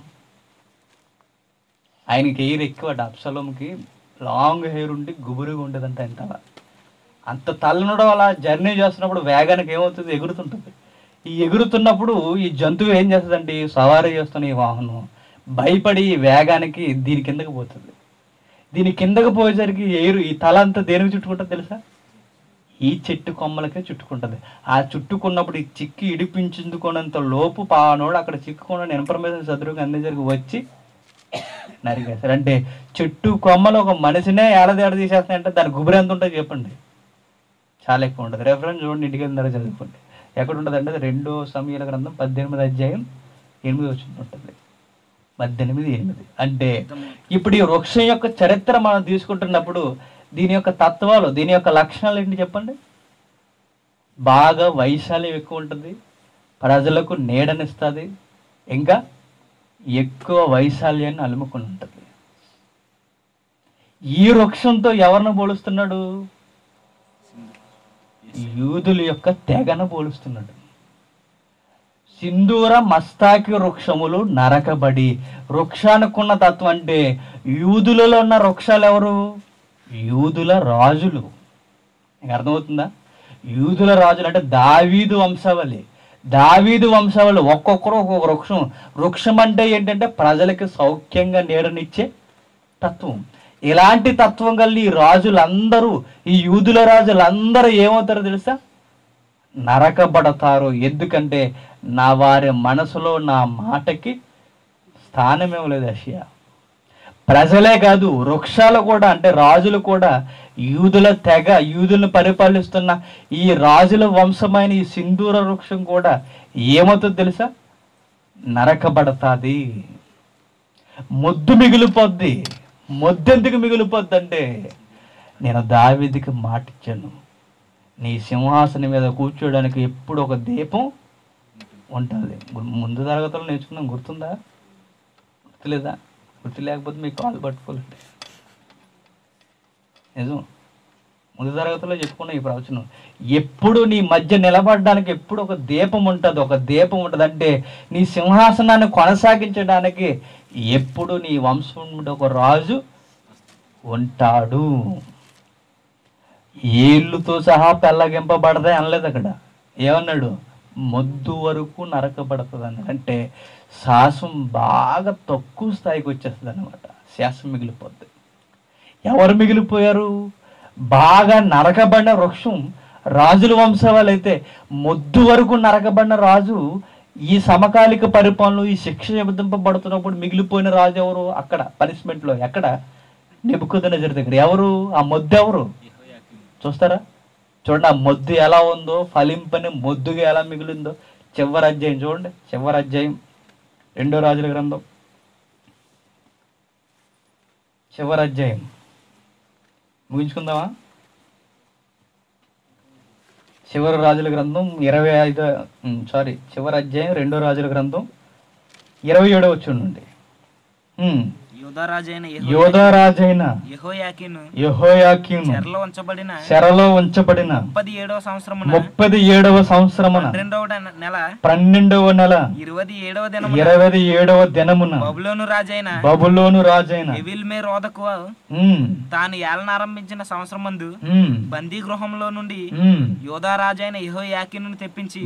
ఆయనకి హెయిర్ ఎక్కువ. అబ్సలోంకి లాంగ్ హెయిర్ ఉండి గుబురుగా ఉండేదంట ఆయన తల. అంత తలనడం అలా జర్నీ చేస్తున్నప్పుడు వేగానికి ఏమవుతుంది? ఎగురుతుంటుంది. ఈ ఎగురుతున్నప్పుడు ఈ జంతువు ఏం చేస్తుందంటే, సవారీ చేస్తున్న ఈ వాహనం భయపడి ఈ వేగానికి దీని కిందకి పోతుంది. దీని కిందకి పోయేసరికి ఈ తల అంతా దేనికి చుట్టుకుంటుంది తెలుసా? ఈ చెట్టు కొమ్మలకే చుట్టుకుంటుంది. ఆ చుట్టుకున్నప్పుడు ఈ చిక్కి ఇడిపించుకున్నంత లోపు పానోడు అక్కడ చిక్కుకున్న ఇన్ఫర్మేషన్ చదువుకు అందేసరికి వచ్చి నరికేస్తారు. అంటే చెట్టు కొమ్మలు ఒక మనిషినే ఏడాది తీసేస్తాయంటే దాని గుబురు ఎంత ఉంటుంది చెప్పండి. చాలా ఎక్కువ ఉంటుంది. రెఫరెన్స్ చూడండి, ఇంటికి వెళ్ళినారో చదువుకోండి. ఎక్కడ ఉంటుంది అంటే 2 సమూయేలు గ్రంథం 18 అధ్యాయం 8 వచనం ఉంటుంది. 18:8. అంటే ఇప్పుడు ఈ వృక్షం యొక్క చరిత్ర మనం తీసుకుంటున్నప్పుడు దీని యొక్క తత్వాలు, దీని యొక్క లక్షణాలు ఏంటి చెప్పండి? బాగా వైశాల్యం ఎక్కువ ఉంటుంది, ప్రజలకు నీడనిస్తుంది, ఇంకా ఎక్కువ వైశాల్యాన్ని అలుముకుని ఉంటుంది. ఈ వృక్షంతో ఎవరిని పోలుస్తున్నాడు? యూదుల యొక్క తెగను పోలుస్తున్నాడు. సింధూర మస్తాకి వృక్షములు నరకబడి. వృక్షానికున్న తత్వం అంటే యూదులలో ఉన్న వృక్షాలు ఎవరు? యూదుల రాజులు. నీకు అర్థమవుతుందా? యూదుల రాజులు అంటే దావీదు వంశావళి. దావీదు వంశావళి ఒక్కొక్కరు ఒక్కొక్క వృక్షం. వృక్షం అంటే ఏంటంటే ప్రజలకి సౌఖ్యంగా నీడనిచ్చే తత్వం. ఇలాంటి తత్వం కలిగి ఈ రాజులందరూ, ఈ యూదుల రాజులందరూ ఏమవుతారో తెలుసా? నరకబడతారు. ఎందుకంటే నా వారి మనసులో నా మాటకి స్థానమేం లేదు. అషియా ప్రజలే కాదు, వృక్షాలు కూడా, అంటే రాజులు కూడా, యూదుల తెగ, యూదులను పరిపాలిస్తున్న ఈ రాజుల వంశమైన ఈ సింధూర వృక్షం కూడా ఏమవుతుంది తెలుసా? నరకబడతాది. మొద్దు మిగిలిపోద్ది. మొద్దెందుకు మిగిలిపోద్ది అంటే, నేను దావీదుకి మాటిచ్చాను, నీ సింహాసనం మీద కూర్చోడానికి ఎప్పుడు ఒక దీపం ఉంటుంది. ముందు తరగతిలో నేర్చుకున్నాం, గుర్తుందా? గుర్తులేదా? గుర్తు లేకపోతే మీకు కాలు పట్టుకోలేండి. నిజం, ముందు తరగతిలో చెప్పుకున్న ఈ ప్రవచనం. ఎప్పుడు నీ మధ్య నిలబడడానికి ఎప్పుడు ఒక దీపం ఉంటుంది, ఒక దీపం ఉంటుంది. అంటే నీ సింహాసనాన్ని కొనసాగించడానికి ఎప్పుడు నీ వంశం ఒక రాజు ఉంటాడు. ఏళ్ళుతో సహా పెళ్ళగింపబడతాయి అనలేదు అక్కడ. ఏమన్నాడు? మొద్దు వరకు నరకబడుతుంది అన్నాడు. అంటే శాసం బాగా తక్కువ స్థాయికి వచ్చేస్తుంది అనమాట. శాసం మిగిలిపోద్ది. ఎవరు మిగిలిపోయారు? బాగా నరకబడిన వృక్షం రాజుల వంశవాళ్ళు అయితే, మొద్దు వరకు నరకబడిన రాజు ఈ సమకాలిక పరిపాలన, ఈ శిక్ష విధింపబడుతున్నప్పుడు మిగిలిపోయిన రాజు ఎవరు? అక్కడ పనిష్మెంట్లో ఎక్కడ? నెబుకద్నెజరు దగ్గర. ఎవరు ఆ మొద్దు? ఎవరు చూస్తారా? చూడండి ఆ మొద్దు ఎలా ఉందో, ఫలింపని మొద్దుగా ఎలా మిగిలిందో. చివరి అధ్యాయం చూడండి, చివరి అధ్యాయం 2 రాజుల గ్రంథం చివరి అధ్యాయం. ముగించుకుందామా? చివరి రాజుల గ్రంథం 25 చివరి అధ్యాయం 2 రాజుల గ్రంథం 27వ వచనం నుండి. యోధారాజైన యెహోయాకీను చెరలో ఉంచబడిన 37వ సంవత్సరమున 12వ నెల 27వ దినమున బబులోను రాజైన తాను ఏలన ఆరంభించిన సంవత్సరమందు బందీ గృహంలో నుండి యోధారాజైన యెహోయాకీనును తెప్పించి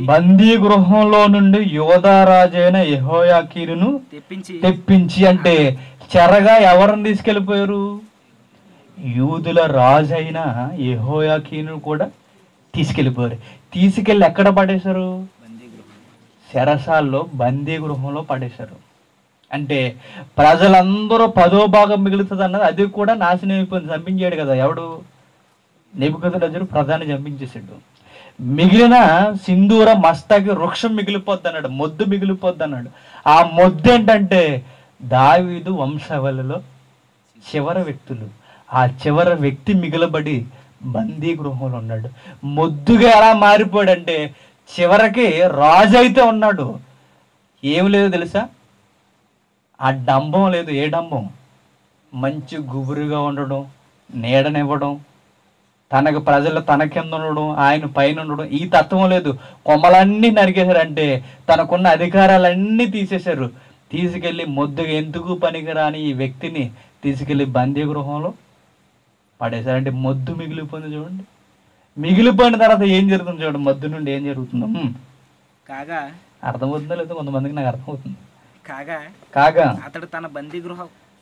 యెహోయాకీనును తెప్పించి అంటే చెరగా ఎవరిని తీసుకెళ్ళిపోయారు? యూదుల రాజైన యెహోయాకీను కూడా తీసుకెళ్ళిపోయారు. తీసుకెళ్ళి ఎక్కడ పడేశారు? చెరసాల్లో, బందీ గృహంలో పడేశారు. అంటే ప్రజలందరూ 10వ భాగం మిగులుతుంది అన్నది అది కూడా నాశనం అయిపోయింది. చంపించాడు కదా ఎవడు? నెబుకద్నెజరు ప్రధాని చంపించేసాడు. మిగిలిన సింధూర మస్తకి వృక్షం మిగిలిపోద్ది అన్నాడు, మొద్దు మిగిలిపోద్ది అన్నాడు. ఆ మొద్దు ఏంటంటే దావీదు వంశావళిలో చివరి వ్యక్తులు. ఆ చివరి వ్యక్తి మిగిలబడి బందీ గృహంలో ఉన్నాడు. మొద్దుగా ఎలా మారిపోయాడంటే చివరికి రాజు అయితే ఉన్నాడు. ఏం లేదు తెలుసా? ఆ డంబం లేదు. ఏ డంబం? మంచి గుబురుగా ఉండడం, నీడనివ్వడం, తనకు ప్రజలు తన కింద ఉండడం, ఆయన పైన ఉండడం, ఈ తత్వం లేదు. కొమ్మలన్నీ నరికేశారంటే తనకున్న అధికారాలన్నీ తీసేశారు. తీసుకెళ్ళి మొద్దుగా ఎందుకు పనికిరాని ఈ వ్యక్తిని తీసుకెళ్ళి బందీ గృహంలో పడేశారంటే మొద్దు మిగిలిపోయింది. చూడండి, మిగిలిపోయిన తర్వాత ఏం జరుగుతుంది చూడండి. మొద్దు నుండి ఏం జరుగుతుందో కాగా అర్థమవుతుందో లేదో కొంతమందికి నాకు అర్థమవుతుంది. కాగా అతడు తన బందీ గృహ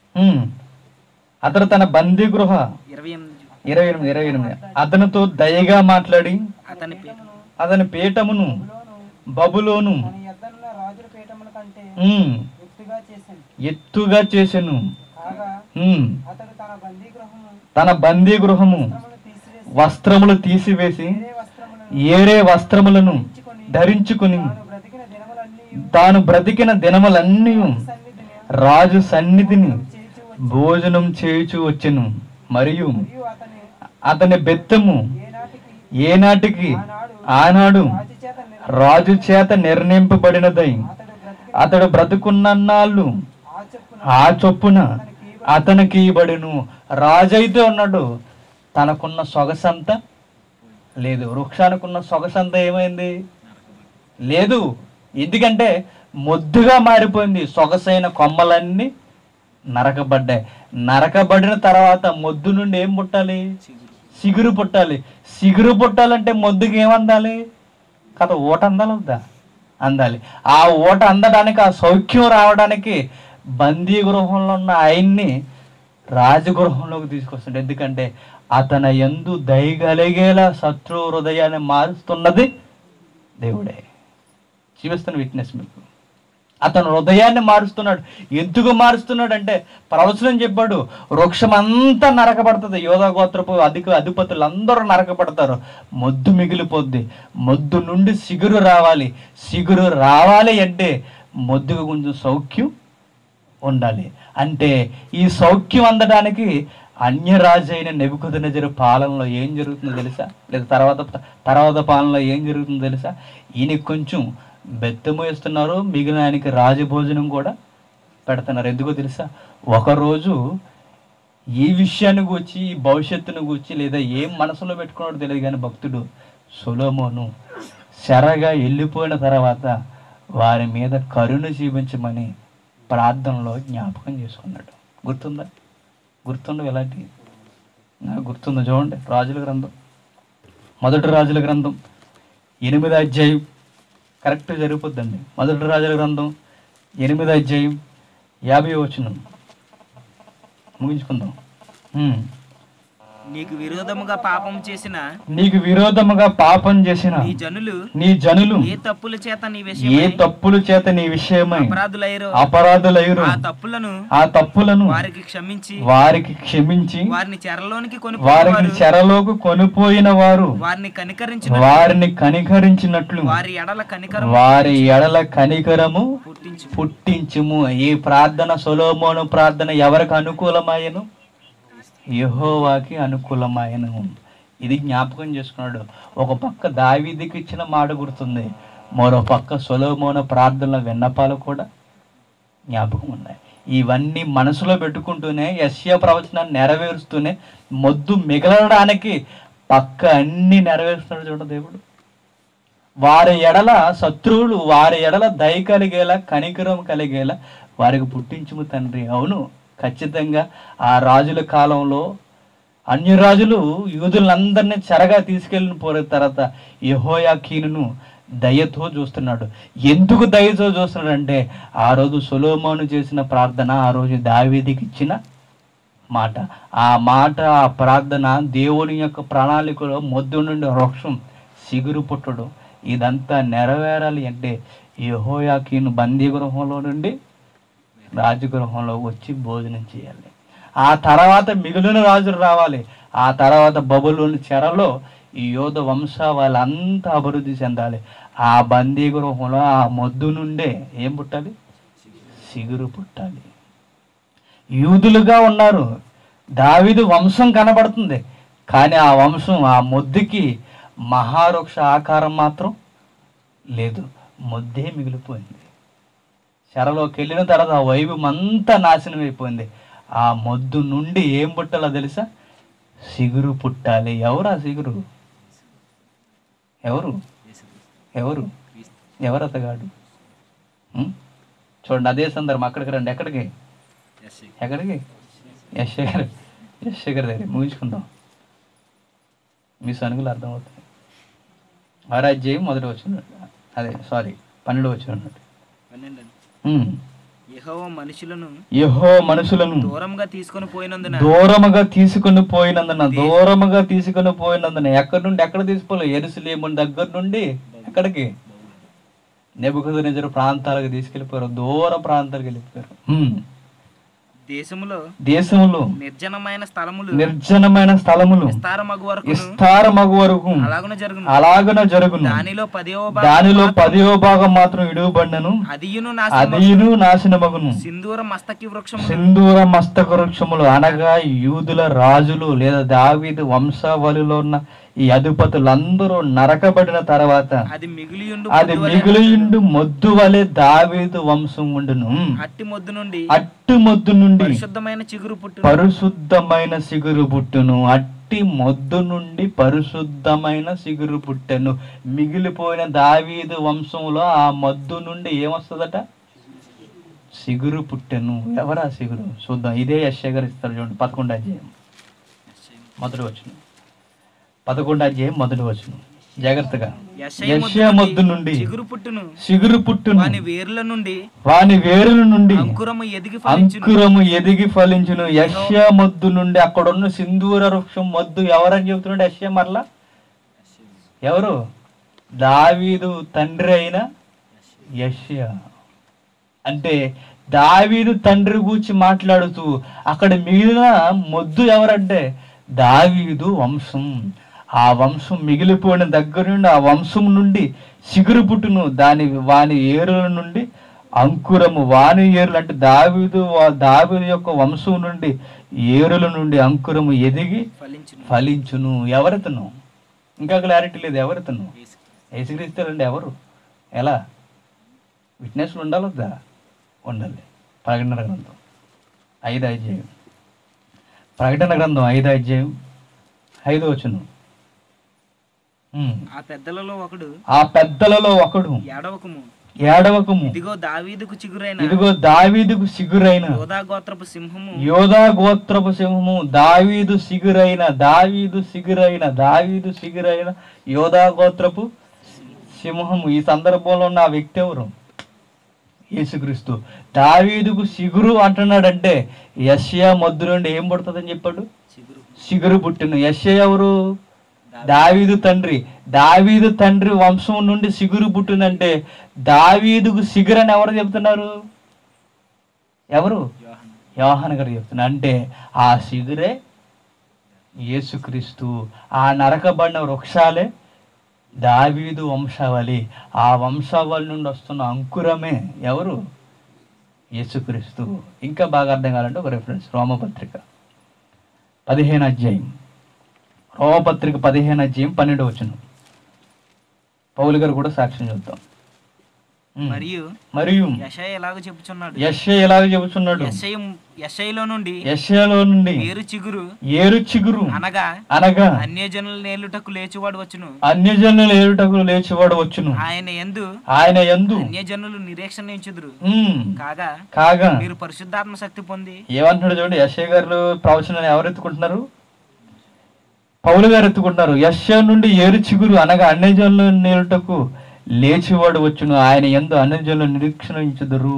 28 అతనితో దయగా మాట్లాడి అతని పీఠమును బబులోను ఎత్తుగా చేసెను. తన బందీ గృహము వస్త్రములు తీసివేసి ఏరే వస్త్రములను ధరించుకుని తాను బ్రతికిన దినములన్నీ రాజు సన్నిధిని భోజనం చేయుచు వచ్చెను. మరియు అతని బెత్తము ఏనాటికి ఆనాడు రాజు చేత నిర్ణయింపబడినదై అతడు బ్రతుకున్నాళ్ళు ఆ చొప్పున అతనికి ఇవ్వబడును. రాజు అయితే ఉన్నాడు, తనకున్న సొగసంతా లేదు. వృక్షానికున్న సొగసంతా ఏమైంది? లేదు. ఎందుకంటే మొద్దుగా మారిపోయింది. సొగసైన కొమ్మలన్నీ నరకబడ్డాయి. నరకబడిన తర్వాత మొద్దు నుండి ఏం పుట్టాలి? సిగురు పుట్టాలి. సిగురు పుట్టాలంటే మొద్దుకి ఏమందాలి? కదా ఓట అందాలి వద్దా? అందాలి. ఆ ఓట అందడానికి, ఆ సౌఖ్యం రావడానికి బందీ గృహంలో ఉన్న ఆయన్ని రాజగృహంలోకి తీసుకొస్తాడు. ఎందుకంటే అతని యందు దయగలిగేలా శత్రు హృదయాన్ని మారుస్తున్నది దేవుడే. జీవిస్తున్న విట్నెస్ మీకు. అతను హృదయాన్ని మారుస్తున్నాడు. ఎందుకు మారుస్తున్నాడు అంటే ప్రవచనం చెప్పాడు, వృక్షం అంతా నరకబడుతుంది, యోధా గోత్రపు అధిపతులు అందరూ నరకబడతారు, మొద్దు మిగిలిపోద్ది. మొద్దు నుండి సిగురు రావాలి. సిగురు రావాలి అంటే మొద్దుకు కొంచెం సౌఖ్యం ఉండాలి. అంటే ఈ సౌఖ్యం అందడానికి అన్యరాజు అయిన నెబుకద్నెజరు పాలనలో ఏం జరుగుతుందో తెలుసా? లేదా తర్వాత పాలనలో ఏం జరుగుతుందో తెలుసా? ఈయనకి కొంచెం బెత్తము వేస్తున్నారు, మిగిలిన ఆయనకి రాజభోజనం కూడా పెడుతున్నారు. ఎందుకో తెలుసా? ఒకరోజు ఈ విషయాన్ని గూర్చి, ఈ భవిష్యత్తును గూర్చి, లేదా ఏం మనసులో పెట్టుకున్నాడో తెలియదు కానీ భక్తుడు సొలొమోను చెరగా వెళ్ళిపోయిన తర్వాత వారి మీద కరుణ చూపించమని ప్రార్థనలో జ్ఞాపకం చేసుకున్నాడు. గుర్తుండవు ఎలాంటి? నాకు గుర్తుందో చూడండి. రాజుల గ్రంథం, మొదటి రాజుల గ్రంథం 8వ అధ్యాయం కరెక్ట్ జరిగిపోద్దండి. మొదటి రాజుల గ్రంథం 8వ అధ్యాయం 50వ వచనం ముగించుకుందాం. నీకు విరోధముగా పాపం చేసిన నీ జనులు ఏ తప్పుల చేత నీ విషయమై అపరాధులైరు ఆ తప్పులను వారికి క్షమించి వారిని చెరలోకి కొనిపోయిన వారు వారిని కనికరించినట్లు వారి ఎడల కనికరము పుట్టించుము. ఈ ప్రార్థన, సొలొమోను ప్రార్థన ఎవరికి అనుకూలమాయను? యెహోవాకి అనుకూలమైన. ఇది జ్ఞాపకం చేసుకున్నాడు. ఒక పక్క దావీదుకి ఇచ్చిన మాట గుర్తుంది, మరో పక్క సొలొమోను ప్రార్థనల విన్నపాలు కూడా జ్ఞాపకం ఉన్నాయి. ఇవన్నీ మనసులో పెట్టుకుంటూనే యెషయా ప్రవచనాన్ని నెరవేరుస్తూనే మొద్దు మిగలడానికి పక్క అన్ని నెరవేరుస్తున్నాడు చూడ దేవుడు. వారి ఎడల శత్రువులు, వారి ఎడల దయ కలిగేలా, కనికరం కలిగేలా వారికి పుట్టించుము తండ్రి. అవును, ఖచ్చితంగా ఆ రాజుల కాలంలో అన్యరాజులు యూదులందరినీ చెరగా తీసుకెళ్ళిన పోయిన తర్వాత యెహోయాకీనును దయతో చూస్తున్నాడు. ఎందుకు దయతో చూస్తున్నాడు అంటే ఆ రోజు సొలొమోను చేసిన ప్రార్థన, ఆ రోజు దావీదుకి ఇచ్చిన మాట, ఆ మాట, ఆ ప్రార్థన దేవుని యొక్క ప్రణాళికలో మొద్దు నుండి వృక్షం సిగురు పుట్టడం ఇదంతా నెరవేరాలి అంటే యెహోయాకీను బందీ గృహంలో నుండి రాజగృహంలో వచ్చి భోజనం చేయాలి. ఆ తర్వాత మిగిలిన రాజులు రావాలి. ఆ తర్వాత బబులోని చెరలో ఈ యోధ వంశ వాళ్ళంతా అభివృద్ధి చెందాలి. ఆ బందీ గృహంలో ఆ మొద్దు నుండే ఏం పుట్టాలి? సిగురు పుట్టాలి. యూదులుగా ఉన్నారు, దావీదు వంశం కనబడుతుంది, కానీ ఆ వంశం, ఆ మొద్దుకి మహావృక్ష ఆకారం మాత్రం లేదు. మొద్దే మిగిలిపోయింది. చెరలోకి వెళ్ళిన తర్వాత ఆ వైభవం అంతా నాశనం అయిపోయింది. ఆ మొద్దు నుండి ఏం పుట్టాలో తెలుసా? సిగురు పుట్టాలి. ఎవరు ఆ సిగురు? ఎవరు అతగాడు? చూడండి, అదే సందర్భం. అక్కడికి రండి. ఎక్కడికి? యెషయా గారి దగ్గర ముగించుకుందాం. మీ సనుగులు అర్థమవుతాయి. 6వ అధ్యాయం 1వ వచనం, 12వ వచనం. యెహోవా మనుషులను దూరముగా తీసుకొని పోయినందున ఎక్కడి నుండి ఎక్కడ తీసుకోలేదు? యెరూషలేము దగ్గర నుండి ఎక్కడికి? నెబుకద్నెజరు ప్రాంతాలకు తీసుకెళ్ళిపోయారు. దూర ప్రాంతాలకు వెళ్ళిపోయారు. దేశములో నిర్జనమైన స్థలములు విస్తారమగు వరకు అలాగున జరుగును. దానిలో 10వ భాగం మాత్రం విడువబడినను, అదియును నాశనమగును. సింధూర మస్తక వృక్షములు అనగా యూదుల రాజులు లేదా దావీదు వంశావళిలో ఉన్న ఈ అధిపతులందరూ నరకబడిన తర్వాత అది మిగిలియుండు మొద్దు వలె దావీదు వంశం ఉండును. అట్టి మొద్దు నుండి పరిశుద్ధమైన చిగురు పుట్టును. అట్టి మొద్దు నుండి పరిశుద్ధమైన చిగురు పుట్టెను. మిగిలిపోయిన దావీదు వంశంలో ఆ మొద్దు నుండి ఏమొస్తుందట? చిగురు పుట్టెను. ఎవరా చిగురు? చూద్దాం. ఇదే యెషయా గారు ఇస్తారు చూడండి. 11వ అధ్యాయం మొదటి వచనం. 11వ అధ్యాయం మొదటి వచనం. జాగ్రత్తగా. యెషయా మొద్దు నుండి చిగురు పుట్టును, వాని వేరుల నుండి అంకురము ఎదిగి ఫలించును. యెషయా మొద్దు నుండి. అక్కడున్న సింధూర వృక్షం మొద్దు ఎవరని చెబుతున్నాడు యెషయా? మరలా ఎవరు? దావీదు తండ్రి అయిన యెషయా. అంటే దావీదు తండ్రి గూర్చి మాట్లాడుతూ అక్కడ మిగిలిన మొద్దు ఎవరంటే దావీదు వంశం. ఆ వంశం మిగిలిపోయిన దగ్గర నుండి ఆ వంశం నుండి చిగురు పుట్టును. వాని ఏరుల నుండి అంకురము. వాని ఏరులు అంటే దావీదు యొక్క వంశం నుండి ఏరుల నుండి అంకురము ఎదిగి ఫలించును. ఎవరితను? ఇంకా క్లారిటీ లేదు. ఎవరితను? యేసుక్రీస్తులండి. ఎవరు? ఎలా? విట్నెస్లు ఉండాలి వద్దా? ఉండాలి. ప్రకటన గ్రంథం 5వ అధ్యాయం. ప్రకటన గ్రంథం 5వ అధ్యాయం 5వ వచనం. ఆ పెద్దలలో ఒకడు ఏడవకము, ఇదిగో దావీదుకు సిగురైన యోధా గోత్రపు సింహము. దావీదు సిగురైన యోధా గోత్రపు సింహము. ఈ సందర్భంలో ఉన్న ఆ వ్యక్తి ఎవరు? యేసుక్రీస్తు. దావీదుకు సిగురు అంటున్నాడంటే యెషయా మొద్దు నుండి ఏం పుడుతుందని చెప్పాడు? సిగురు పుట్టును. యెషయా ఎవరు? దావీదు తండ్రి వంశం నుండి సిగురు పుట్టిందంటే దావీదుకు సిగురు అని ఎవరు చెప్తున్నారు? ఎవరు? యోహాను గారు చెప్తున్నారు. అంటే ఆ సిగురే యేసుక్రీస్తు. ఆ నరకబడిన వృక్షాలే దావీదు వంశావళి. ఆ వంశావళి నుండి వస్తున్న అంకురమే ఎవరు? యేసుక్రీస్తు. ఇంకా బాగా అర్థం కావాలంటే ఒక రెఫరెన్స్ రోమపత్రిక 15వ అధ్యాయం. రోమపత్రిక 15వ అధ్యాయం 12వ వచనం. పౌలు గారు కూడా సాక్ష్యం చెప్తాం. మరియు యెషయా ఎలాగ చెబుతున్నాడు? యెషయాలో నుండి ఏరు చిగురు అనగా అన్యజనుల ఏలుటకు లేచివాడు వచ్చును. ఆయన యందు అన్యజనులు నిరీక్షణించుదురు. కాగా మీరు పరిశుద్ధాత్మ శక్తి పొంది. ఏమంటున్నాడు చూడండి. యెషయా గారు ప్రవచనాన్ని ఎవరు ఎత్తుకుంటున్నారు? పౌలు గారు ఎత్తుకుంటున్నారు. యెషయా నుండి ఏరు చిగురు అనగా అన్యజనుల నేలుటకు లేచివాడు వచ్చును. ఆయన యందు అన్యజనులు నిరీక్షణించుదురు.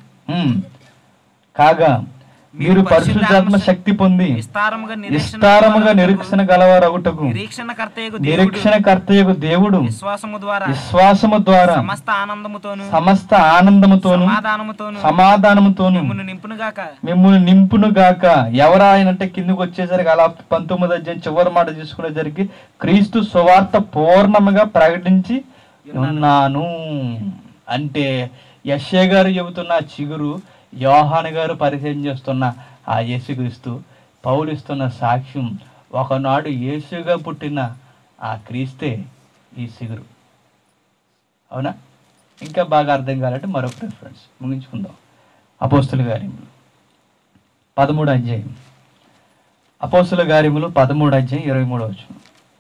కాగా మీరు పరిశుద్ధాత్మ శక్తి పొంది విస్తారముగా నిరీక్షణ గలవారగుటకు నిరీక్షణకర్తయగు దేవుడు విశ్వాసము ద్వారా సమస్త ఆనందముతోను సమాధానముతోను మిమ్మును నింపునుగాక. ఎవరాయనంటే కిందకు వచ్చేసరికి అలా 19వ అధ్యాయం చివరి మాట తీసుకునేసరికి క్రీస్తు సువార్త పూర్ణముగా ప్రకటించి ఉన్నాను. అంటే యెషయా గారు చెబుతున్న చిగురు, యోహాను గారు పరిచయం చేస్తున్న ఆ యేసుక్రీస్తు, పౌలు ఇస్తున్న సాక్ష్యం. ఒకనాడు యేసుగా పుట్టిన ఆ క్రీస్తే ఈ చిగురు. అవునా? ఇంకా బాగా అర్థం కావాలంటే మరొక రిఫరెన్స్ ముగించుకుందాం. అపోస్తుల కార్యములు 13వ అధ్యాయం. అపోస్తుల కార్యములు 13వ అధ్యాయం 23వ వచనం.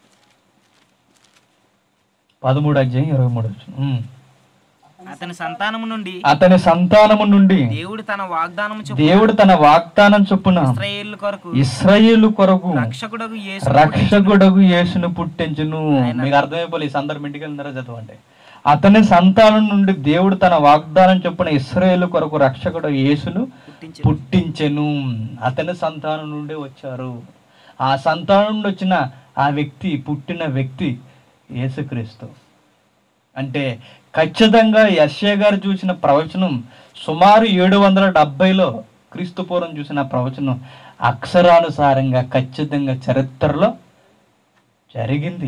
13వ అధ్యాయం 23వ వచనం. అతని సంతానము నుండి దేవుడు తన వాగ్దానం చొప్పున ఇశ్రాయేలు కొరకు రక్షకుడగు యేసును పుట్టించును. మీకు అర్థమైపోలే. ఈ సందర్భం ఇంటికి వెళ్ళినారా చదవండి. అతని సంతానం నుండి దేవుడు తన వాగ్దానం చొప్పున ఇశ్రాయేలు కొరకు రక్షకుడు యేసును పుట్టించెను. అతని సంతానం నుండి వచ్చారు. ఆ సంతానం నుండి వచ్చిన ఆ వ్యక్తి, పుట్టిన వ్యక్తి యేసుక్రీస్తు. అంటే ఖచ్చితంగా యెషయా గారు చూసిన ప్రవచనం సుమారు 770లో క్రీస్తు పూర్వం చూసిన ప్రవచనం అక్షరానుసారంగా ఖచ్చితంగా చరిత్రలో జరిగింది.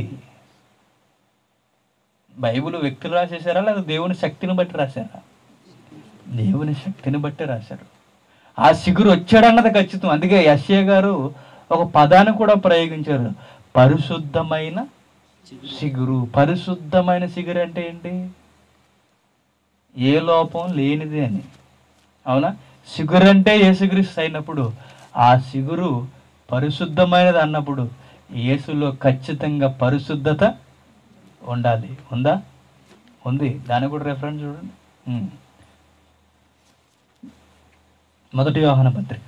బైబిల్ వ్యక్తులు రాసేసారా లేదా దేవుని శక్తిని బట్టి రాశారా? దేవుని శక్తిని బట్టి రాశారు. ఆ సిగురు వచ్చాడన్నది ఖచ్చితం. అందుకే యెషయా గారు ఒక పదాన్ని కూడా ప్రయోగించారు, పరిశుద్ధమైన సిగురు. పరిశుద్ధమైన సిగురు అంటే ఏంటి? ఏ లోపం లేనిది అని. అవునా? సిగురు అంటే యేసుక్రీస్తు అయినప్పుడు ఆ సిగురు పరిశుద్ధమైనది అన్నప్పుడు యేసులో ఖచ్చితంగా పరిశుద్ధత ఉండాలి. ఉందా? ఉంది. దాన్ని కూడా రెఫరెన్స్ చూడండి. మొదటి యోహాన పత్రిక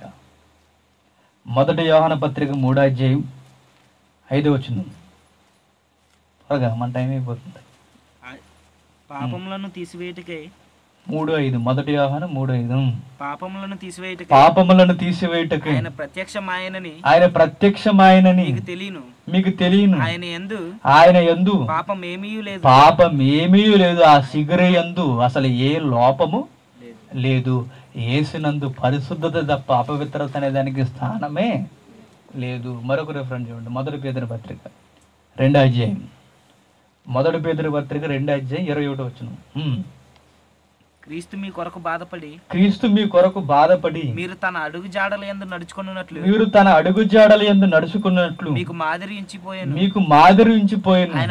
3వ అధ్యాయం 5వ వచనం. త్వరగా మన టైం అయిపోతుంది. పాపములను తీసివేయుటకై 3:5 మొదటి యోహాను 3:5 పాపములను తీసివేయుటకై ఆయన ప్రత్యక్షమాయనని మీకు తెలియను. ఆయన యందు పాపమేమీ లేదు. ఆ సిగరే యందు అసలు ఏ లోపము లేదు. యేసునందు పరిశుద్ధత తప్ప అపవిత్రత అనే దానికి స్థానమే లేదు. మరొక రిఫరెన్స్ చూడండి, మొదటి పేతురు పత్రిక 2వ అధ్యాయం 21వ వచనం. క్రీస్తు మీ కొరకు బాధపడి మీరు తన అడుగు జాడల యందు నడుచుకున్నట్లు మీకు మాదిరి ఉంచిపోయాను. ఆయన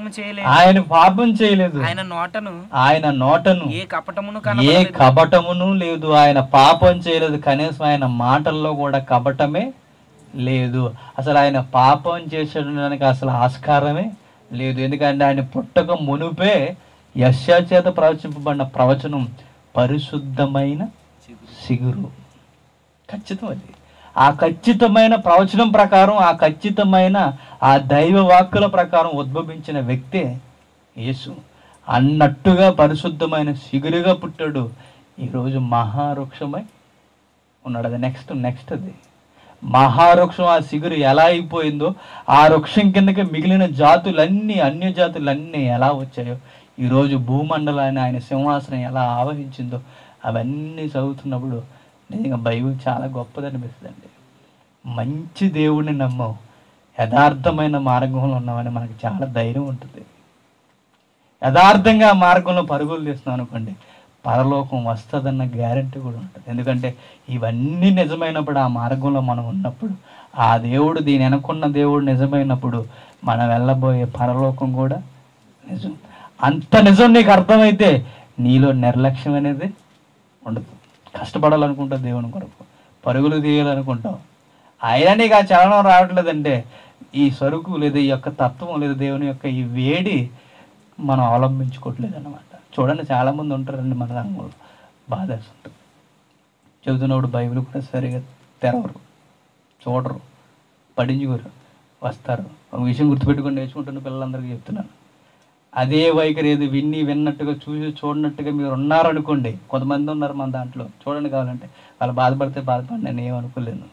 పాపం చేయలేదు. ఆయన నోటను ఏ కపటమును లేదు. ఆయన పాపం చేయలేదు. కనీసం ఆయన మాటల్లో కూడా కపటమే లేదు. అసలు ఆయన పాపం చేసేయడానికి అసలు ఆస్కారమే లేదు. ఎందుకంటే ఆయన పుట్టక మునుపే యెషయా చేత ప్రవచింపబడిన ప్రవచనం పరిశుద్ధమైన సిగురు. ఖచ్చితం అది. ఆ ఖచ్చితమైన ప్రవచనం ప్రకారం, ఆ ఖచ్చితమైన ఆ దైవ వాక్కుల ప్రకారం ఉద్భవించిన వ్యక్తే యేసు. అన్నట్టుగా పరిశుద్ధమైన సిగురుగా పుట్టాడు. ఈరోజు మహావృక్షమై ఉన్నాడు. అది నెక్స్ట్ అది మహావృక్షం. ఆ సిగురు ఎలా అయిపోయిందో, ఆ వృక్షం కిందకి మిగిలిన జాతులన్నీ, అన్య జాతులన్నీ ఎలా వచ్చాయో, ఈరోజు భూమండలాన్ని ఆయన సింహాసనం ఎలా ఆవహించిందో అవన్నీ చదువుతున్నప్పుడు నిజంగా బైబిల్ చాలా గొప్పదనిపిస్తుందండి. మంచి దేవుడిని నమ్మవు, యథార్థమైన మార్గంలో ఉన్నామని మనకి చాలా ధైర్యం ఉంటుంది. యథార్థంగా ఆ మార్గంలో పరుగులు తీస్తున్నాం అనుకోండి, పరలోకం వస్తుందన్న గ్యారెంటీ కూడా ఉంటుంది. ఎందుకంటే ఇవన్నీ నిజమైనప్పుడు, ఆ మార్గంలో మనం ఉన్నప్పుడు, ఆ దేవుడు దీని వెనుకున్న దేవుడు నిజమైనప్పుడు మనం వెళ్ళబోయే పరలోకం కూడా నిజం. అంత నిజం నీకు అర్థమైతే నీలో నిర్లక్ష్యం అనేది ఉండదు. కష్టపడాలనుకుంటావు, దేవుని కొరకు పరుగులు తీయాలనుకుంటావు, అయినా నీకు ఆ చలనం రావట్లేదంటే ఈ సరుకు లేదా ఈ యొక్క తత్వం లేదా దేవుని యొక్క ఈ వేడి మనం అవలంబించుకోవట్లేదు అన్నమాట. చూడండి, చాలామంది ఉంటారండి మన రంగంలో, బాధేస్తుంటారు. చెబుతున్నప్పుడు బైబిల్ కూడా సరిగా తెరవరు, చూడరు, పడించుకోరు, వస్తారు. ఒక విషయం గుర్తుపెట్టుకొని నేర్చుకుంటున్న పిల్లలందరికీ చెప్తున్నాను. అదే వైఖరి ఏది విన్నట్టుగా చూసి చూడనట్టుగా మీరు ఉన్నారనుకోండి. కొంతమంది ఉన్నారు మన దాంట్లో, చూడండి కావాలంటే. వాళ్ళు బాధపడితే బాధపడి నేను ఏమనుకోలేను.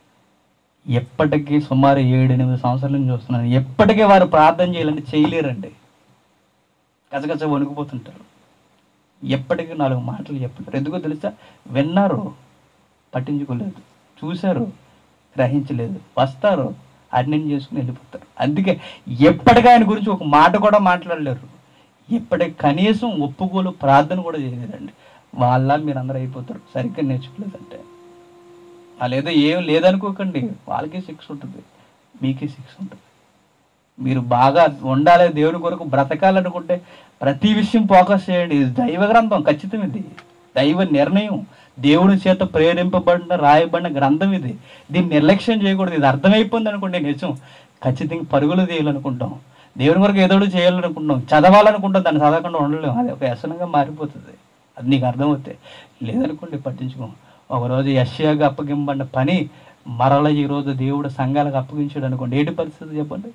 ఎప్పటికీ సుమారు 7-8 సంవత్సరాల నుంచి చూస్తున్నాను. ఎప్పటికీ వారు ప్రార్థన చేయాలంటే చేయలేరండి. కచ్చకచ్చ వణుకుపోతుంటారు. ఎప్పటికీ 4 మాటలు చెప్తుంటారు. ఎందుకో తెలుసా? విన్నారు, పట్టించుకోలేదు, చూశారు, గ్రహించలేదు, వస్తారు, అటెండ్ చేసుకుని వెళ్ళిపోతారు. అందుకే ఎప్పటికీ ఆయన గురించి ఒక మాట కూడా మాట్లాడలేరు. ఎప్పటికీ కనీసం ఒప్పుకోలు ప్రార్థన కూడా చేయలేదండి. వాళ్ళ మీరు అందరూ అయిపోతారు సరిగ్గా నేర్చుకోలేదంటే. వాళ్ళేదో ఏం లేదనుకోకండి, వాళ్ళకి శిక్ష ఉంటుంది, మీకే శిక్ష ఉంటుంది. మీరు బాగా ఉండాలి, దేవుని కొరకు బ్రతకాలనుకుంటే ప్రతి విషయం ఫోకస్ చేయండి. ఇది దైవ గ్రంథం, ఖచ్చితం. ఇది దైవ నిర్ణయం, దేవుని చేత ప్రేరేపింపబడిన రాయబడిన గ్రంథం ఇది. దీన్ని నిర్లక్ష్యం చేయకూడదు. ఇది అర్థమైపోయింది అనుకోండి నిజం, ఖచ్చితంగా పరుగులు తీయాలనుకుంటాం, దేవుని కొరకు ఏదో చేయాలనుకుంటాం, చదవాలనుకుంటాం, దాన్ని చదవకుండా ఉండలేము. అది ఒక వ్యసనంగా మారిపోతుంది. అది నీకు అర్థమవుతే. లేదనుకోండి పట్టించుకోం. ఒకరోజు యెషయాకు అప్పగింపబడిన పని మరల ఈరోజు దేవుడు సంఘాలకు అప్పగించాడు అనుకోండి, ఏంటి పరిస్థితి చెప్పండి?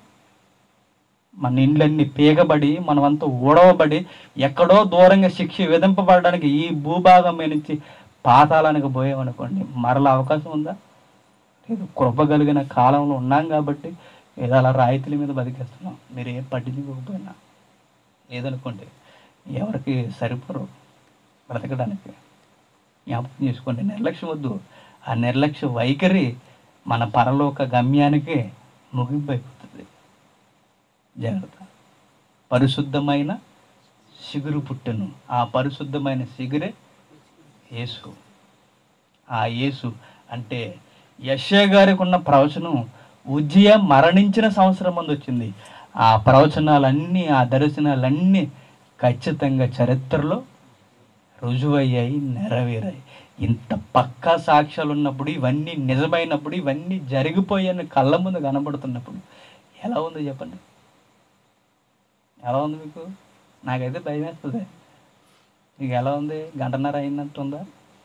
మన ఇండ్లన్నీ పీకబడి, మనమంతా ఊడవబడి, ఎక్కడో దూరంగా శిక్ష విధింపబడడానికి ఈ భూభాగం మీద నుంచి పాతాళానికి పోయామనుకోండి, మరల అవకాశం ఉందా? లేదు. కృప కలిగిన కాలంలో ఉన్నాం కాబట్టి ఏదో అలా రాయితీల మీద బతికేస్తున్నాం. మీరు ఏం పట్టించుకోకపోయినా లేదనుకోండి, ఎవరికి సరిపోరు బ్రతకడానికి. జ్ఞాపకం చేసుకోండి, నిర్లక్ష్యం వద్దు. ఆ నిర్లక్ష్య వైఖరి మన పరలోక గమ్యానికి ముగింపు అయిపోతుంది. జాగ్రత్త. పరిశుద్ధమైన చిగురు పుట్టెను. ఆ పరిశుద్ధమైన చిగురే యేసు. ఆ యేసు అంటే యెషయా గారికి ఉన్న ప్రవచనం ఉజ్జియా మరణించిన సంవత్సరం ముందు వచ్చింది. ఆ ప్రవచనాలన్నీ, ఆ దర్శనాలన్నీ ఖచ్చితంగా చరిత్రలో రుజువయ్యాయి, నెరవేరాయి. ఇంత పక్కా సాక్ష్యాలు ఉన్నప్పుడు, ఇవన్నీ నిజమైనప్పుడు, ఇవన్నీ జరిగిపోయాయని కళ్ళ ముందు కనబడుతున్నప్పుడు ఎలా ఉందో చెప్పండి? ఎలా ఉంది మీకు? నాకైతే భయం వేస్తుంది. మీకు ఎలా ఉంది? గంటన్నర అయినట్టుందా?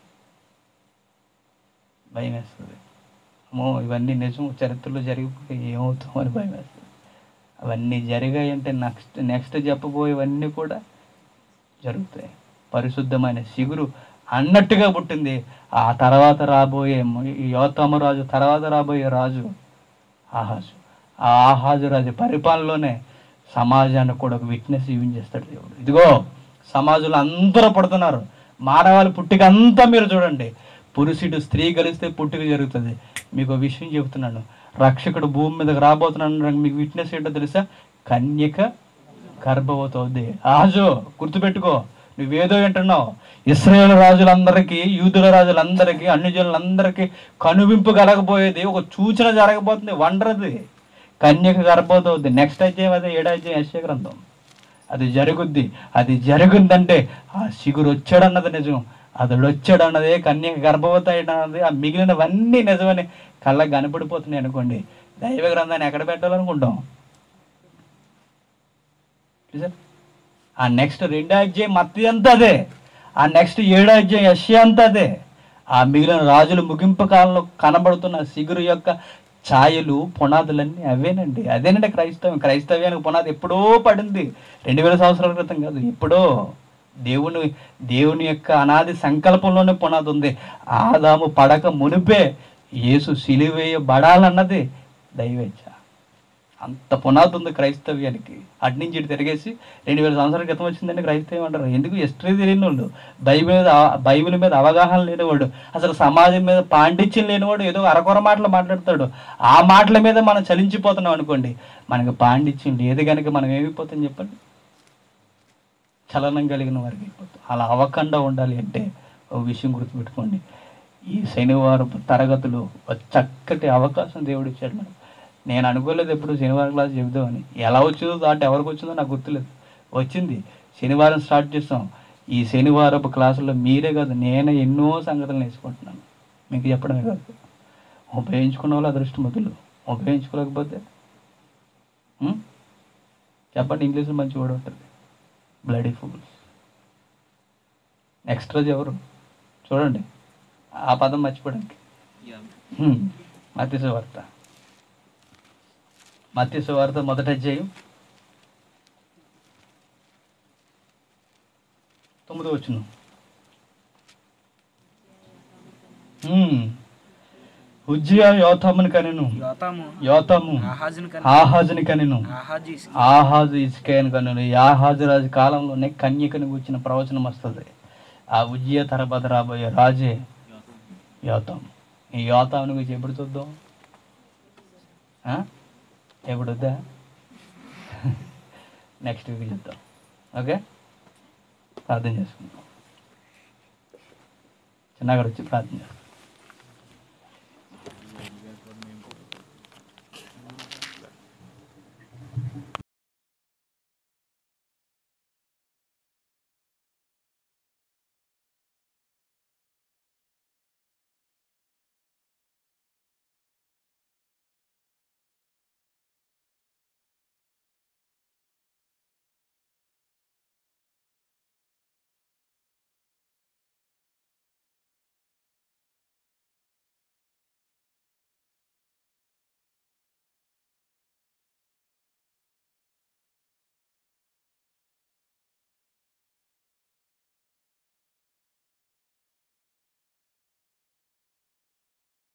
భయం వేస్తుంది. అమ్మో, ఇవన్నీ నిజం, చరిత్రలో జరిగిపోయి ఏమవుతామో అని భయం వేస్తుంది. అవన్నీ జరిగాయంటే నెక్స్ట్ చెప్పబోయేవన్నీ కూడా జరుగుతాయి. పరిశుద్ధమైన చిగురు అన్నట్టుగా పుట్టింది. ఆ తర్వాత రాబోయే యోతాము రాజు తర్వాత రాబోయే రాజు ఆహాజు. ఆ ఆహాజు రాజు పరిపాలనలోనే సమాజాన్ని కూడా ఒక విట్నెస్ చూపించేస్తాడు దేవుడు. ఇదిగో సమాజంలో అందరూ పడుతున్నారు. మానవాళి పుట్టిక అంతా మీరు చూడండి. పురుషుడు స్త్రీ కలిస్తే పుట్టిక జరుగుతుంది. మీకు ఒక విషయం చెబుతున్నాను, రక్షకుడు భూమి మీదకి రాబోతున్నాడు. మీకు విట్నెస్ ఏంటో తెలుసా? కన్యక గర్భవతి అవుద్ది. ఆజో గుర్తుపెట్టుకో, నువ్వేదో వింటున్నావు. ఇశ్రాయేలు రాజులందరికీ, యూదుల రాజులందరికీ, అన్ని జనులందరికీ కనువింపు కలగబోయేది ఒక సూచన జరగబోతుంది. వండరది. కన్యక గర్భవతి అవుద్ది. నెక్స్ట్ అధ్యాయం అదే 7వ అధ్యాయం యెషయా గ్రంథం. అది జరుగుద్ది. అది జరుగుందంటే ఆ చిగురు వచ్చాడన్నది నిజం, అతడు వచ్చాడన్నదే, కన్యక గర్భవతి అన్నది, ఆ మిగిలినవన్నీ నిజమని కళ్ళకి కనపడిపోతున్నాయి అనుకోండి. దైవ గ్రంథాన్ని ఎక్కడ పెట్టాలనుకుంటాం? ఆ నెక్స్ట్ 2వ అధ్యాయం మత్తయి అంతా అదే. ఆ నెక్స్ట్ 7వ అధ్యాయం యెషయా అంతా అదే. ఆ మిగిలిన రాజుల ముగింపు కాలంలో కనబడుతున్న చిగురు యొక్క ఛాయలు, పునాదులన్నీ అవేనండి. అదేనండి క్రైస్తవం. క్రైస్తవ్యానికి పునాది ఎప్పుడో పడింది. 2000 సంవత్సరాల క్రితం కాదు, ఎప్పుడో. దేవుని యొక్క అనాది సంకల్పంలోనే పునాది ఉంది. ఆదాము పడక మునిపే యేసు సిలువేయబడాలన్నది దైవేచ్ఛ. అంత పునాది ఉంది క్రైస్తవ్యానికి. అటు నుంచి ఇటు తిరిగేసి 2000 సంవత్సరాల క్రితం వచ్చిందని క్రైస్తవం అంటారు. ఎందుకు? హిస్టరీ తెలియని వాళ్ళు, బైబిల్ మీద అవగాహన లేనివాడు, అసలు సమాజం మీద పాండిత్యం లేనివాడు ఏదో అరకొర మాటలు మాట్లాడతాడు. ఆ మాటల మీద మనం చలించిపోతున్నాం అనుకోండి. మనకి పాండిత్యం లేదు కనుక మనం ఏమైపోతాం చెప్పండి? చలనం కలిగిన వారికి అయిపోతాం. అలా అవ్వకుండా ఉండాలి అంటే ఒక విషయం గుర్తుపెట్టుకోండి. ఈ శనివారం తరగతులు ఒక చక్కటి అవకాశం దేవుడు ఇచ్చాడు మనకు. నేను అనుకోలేదు ఎప్పుడు శనివారం క్లాస్ చెబుదామని. ఎలా వచ్చిందో దాటి ఎవరికి వచ్చిందో నాకు గుర్తులేదు, వచ్చింది. శనివారం స్టార్ట్ చేస్తాం. ఈ శనివారపు క్లాసుల్లో మీరే కాదు, నేను ఎన్నో సంగతులు నేర్చుకుంటున్నాను. మీకు చెప్పడమే కాదు. ఉపయోగించుకున్న వాళ్ళు అదృష్టమతులు, ఉపయోగించుకోలేకపోతే చెప్పండి, ఇంగ్లీష్లో మంచి వర్డ్ ఉంటుంది, బ్లడీ ఫూల్స్. నెక్స్ట్ రోజు ఎవరు చూడండి, ఆ పదం మర్చిపోవడానికి. మత్తయి సువార్త 1వ అధ్యాయం 9వ వచనం. ఉజ్జియా యోతామును కనెను, యోతాము ఆహాజుని కనెను, ఆహాజు హిజ్కియాను కనెను. ఈ ఆహాజు రాజు కాలంలోనే కన్యకను కూర్చిన ప్రవచనం వస్తుంది. ఆ ఉజ్జియా తర్వాత రాబోయే రాజే యోతాము. ఈ యోతాముని గురించి ఎప్పుడు చూద్దాం? ఎప్పుడు వద్దా? నెక్స్ట్ వీక్ చూద్దాం. ఓకే, ప్రార్థన చేసుకుందాం. చిన్నగా వచ్చి ప్రార్థన చేసుకుందాం.